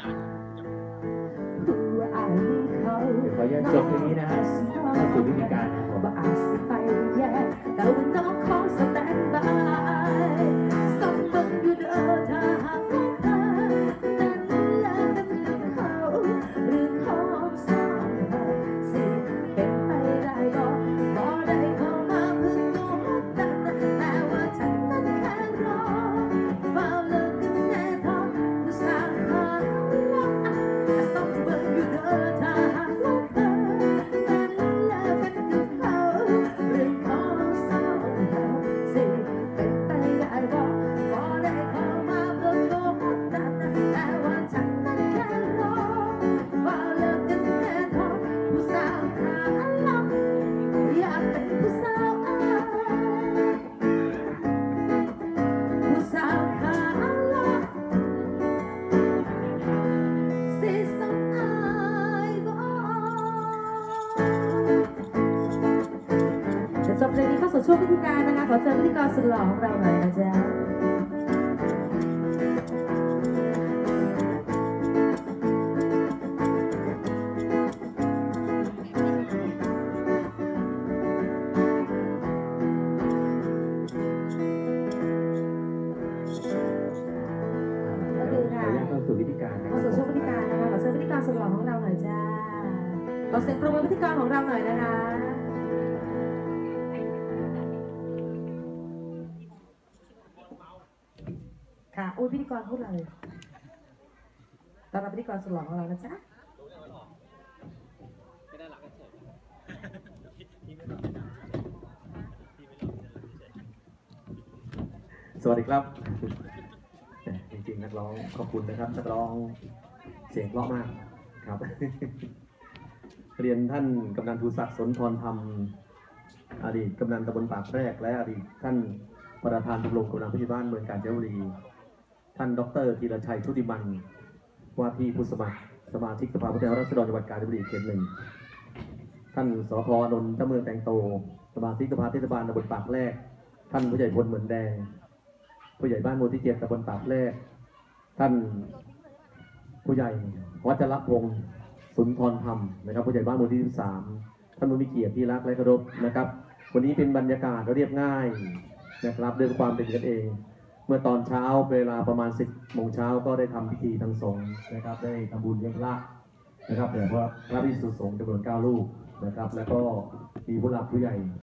หัวอายนี้เขาเดี๋ยวขออนุญาตจบเพลงนี้นะฮะเข้าสู่วิธีการนะครับผมบ่อาจสิไปแย่แต่ว่าน้องขอสแตนบายส่งเบิ่งอยู่เด้อถ้าหากว่าเธอนั้นแลเป็นกับเขาหรือของสองเธอสิเป็นไปได้บ่บ่ได้เข้ามาเพิ่งตัวกันแต่ว่าฉันนั้นแค่รอเฝ้าเลิกกันแน่ทอผู้สาวขาหล่อส่งเบิ่งอยู่เด้อถ้าหากว่าเธอนั้นแลเป็นกับเขาหรือของสองเธอสิเป็นไปได้บ่บ่ได้เข้ามาเพิ่งตัวกันแต่ว่าฉันนั้นแค่รอเฝ้าเลิกกันแน่ทอผู้สาวขาหล่ออยากเป็นผู้สาวอายผู้สาวขาหล่อสิสมอายบ่จะจบเพลงนี้เข้าสู่ช่วงพิธีการนะคะขอเชิญพิธีกรสุดหล่อของเราหน่อยนะจ๊ะโอเคขอค่ะอนุญาตเข้าสู่วิธีการนะคเข้ารับสู่ช่วงพิธีการนะคะขอเชิญพิธีกรสุดหล่อของเราหน่อยจ้าขอเสียงปรบมือพิธีกรของเราหน่อยนะคะค่ะอุ้ยพิธีกรพูดอะไรตอนรับพิธีกรสุดหล่อของเรานะจ๊ะสวัสดีครับ จริงๆนักร้องขอบคุณนะครับนักร้องเสียงเพราะมากครับ เรียนท่านกำนันทูศักดิ์สนทรธรรมอดีตกำนันตำบลปากแรกและอดีตท่านประธานชมรมกำนันผู้ใหญ่บ้านเมืองกาญจนบุรีท่านดรธีรชัยชุติมันว่าที่ผู้สมัครสมาชิกสภาผู้แทนราษฎรจังหวัดกาญจนบุรีเขตหนึ่งท่านสพนนท์เจ้าเมืองแตงโตสมาชิกสภาเทศบาลตำบลปากแรกท่านผู้ใหญ่พลเหมือนแดงผู้ใหญ่บ้านหมู่ที่เจ็ดตำบลปากแรกท่านผู้ใหญ่วัชรพงศ์สุนทรธรรมนะครับผู้ใหญ่บ้านหมู่ที่สิบสามท่านผู้มีเกียรติที่รักและเคารพนะครับ วันนี้เป็นบรรยากาศเรียบง่ายนะครับด้วยความเป็นกันเอง เมื่อตอนเช้าเวลาประมาณสิบโมงเช้าก็ได้ทำพิธีทางสงฆ์นะครับได้ทำบุญเลี้ยงพระนะครับแต่พระพระภิกษุสงฆ์จำนวนเก้ารูปนะครับแล้วก็มีผู้หลักผู้ใหญ่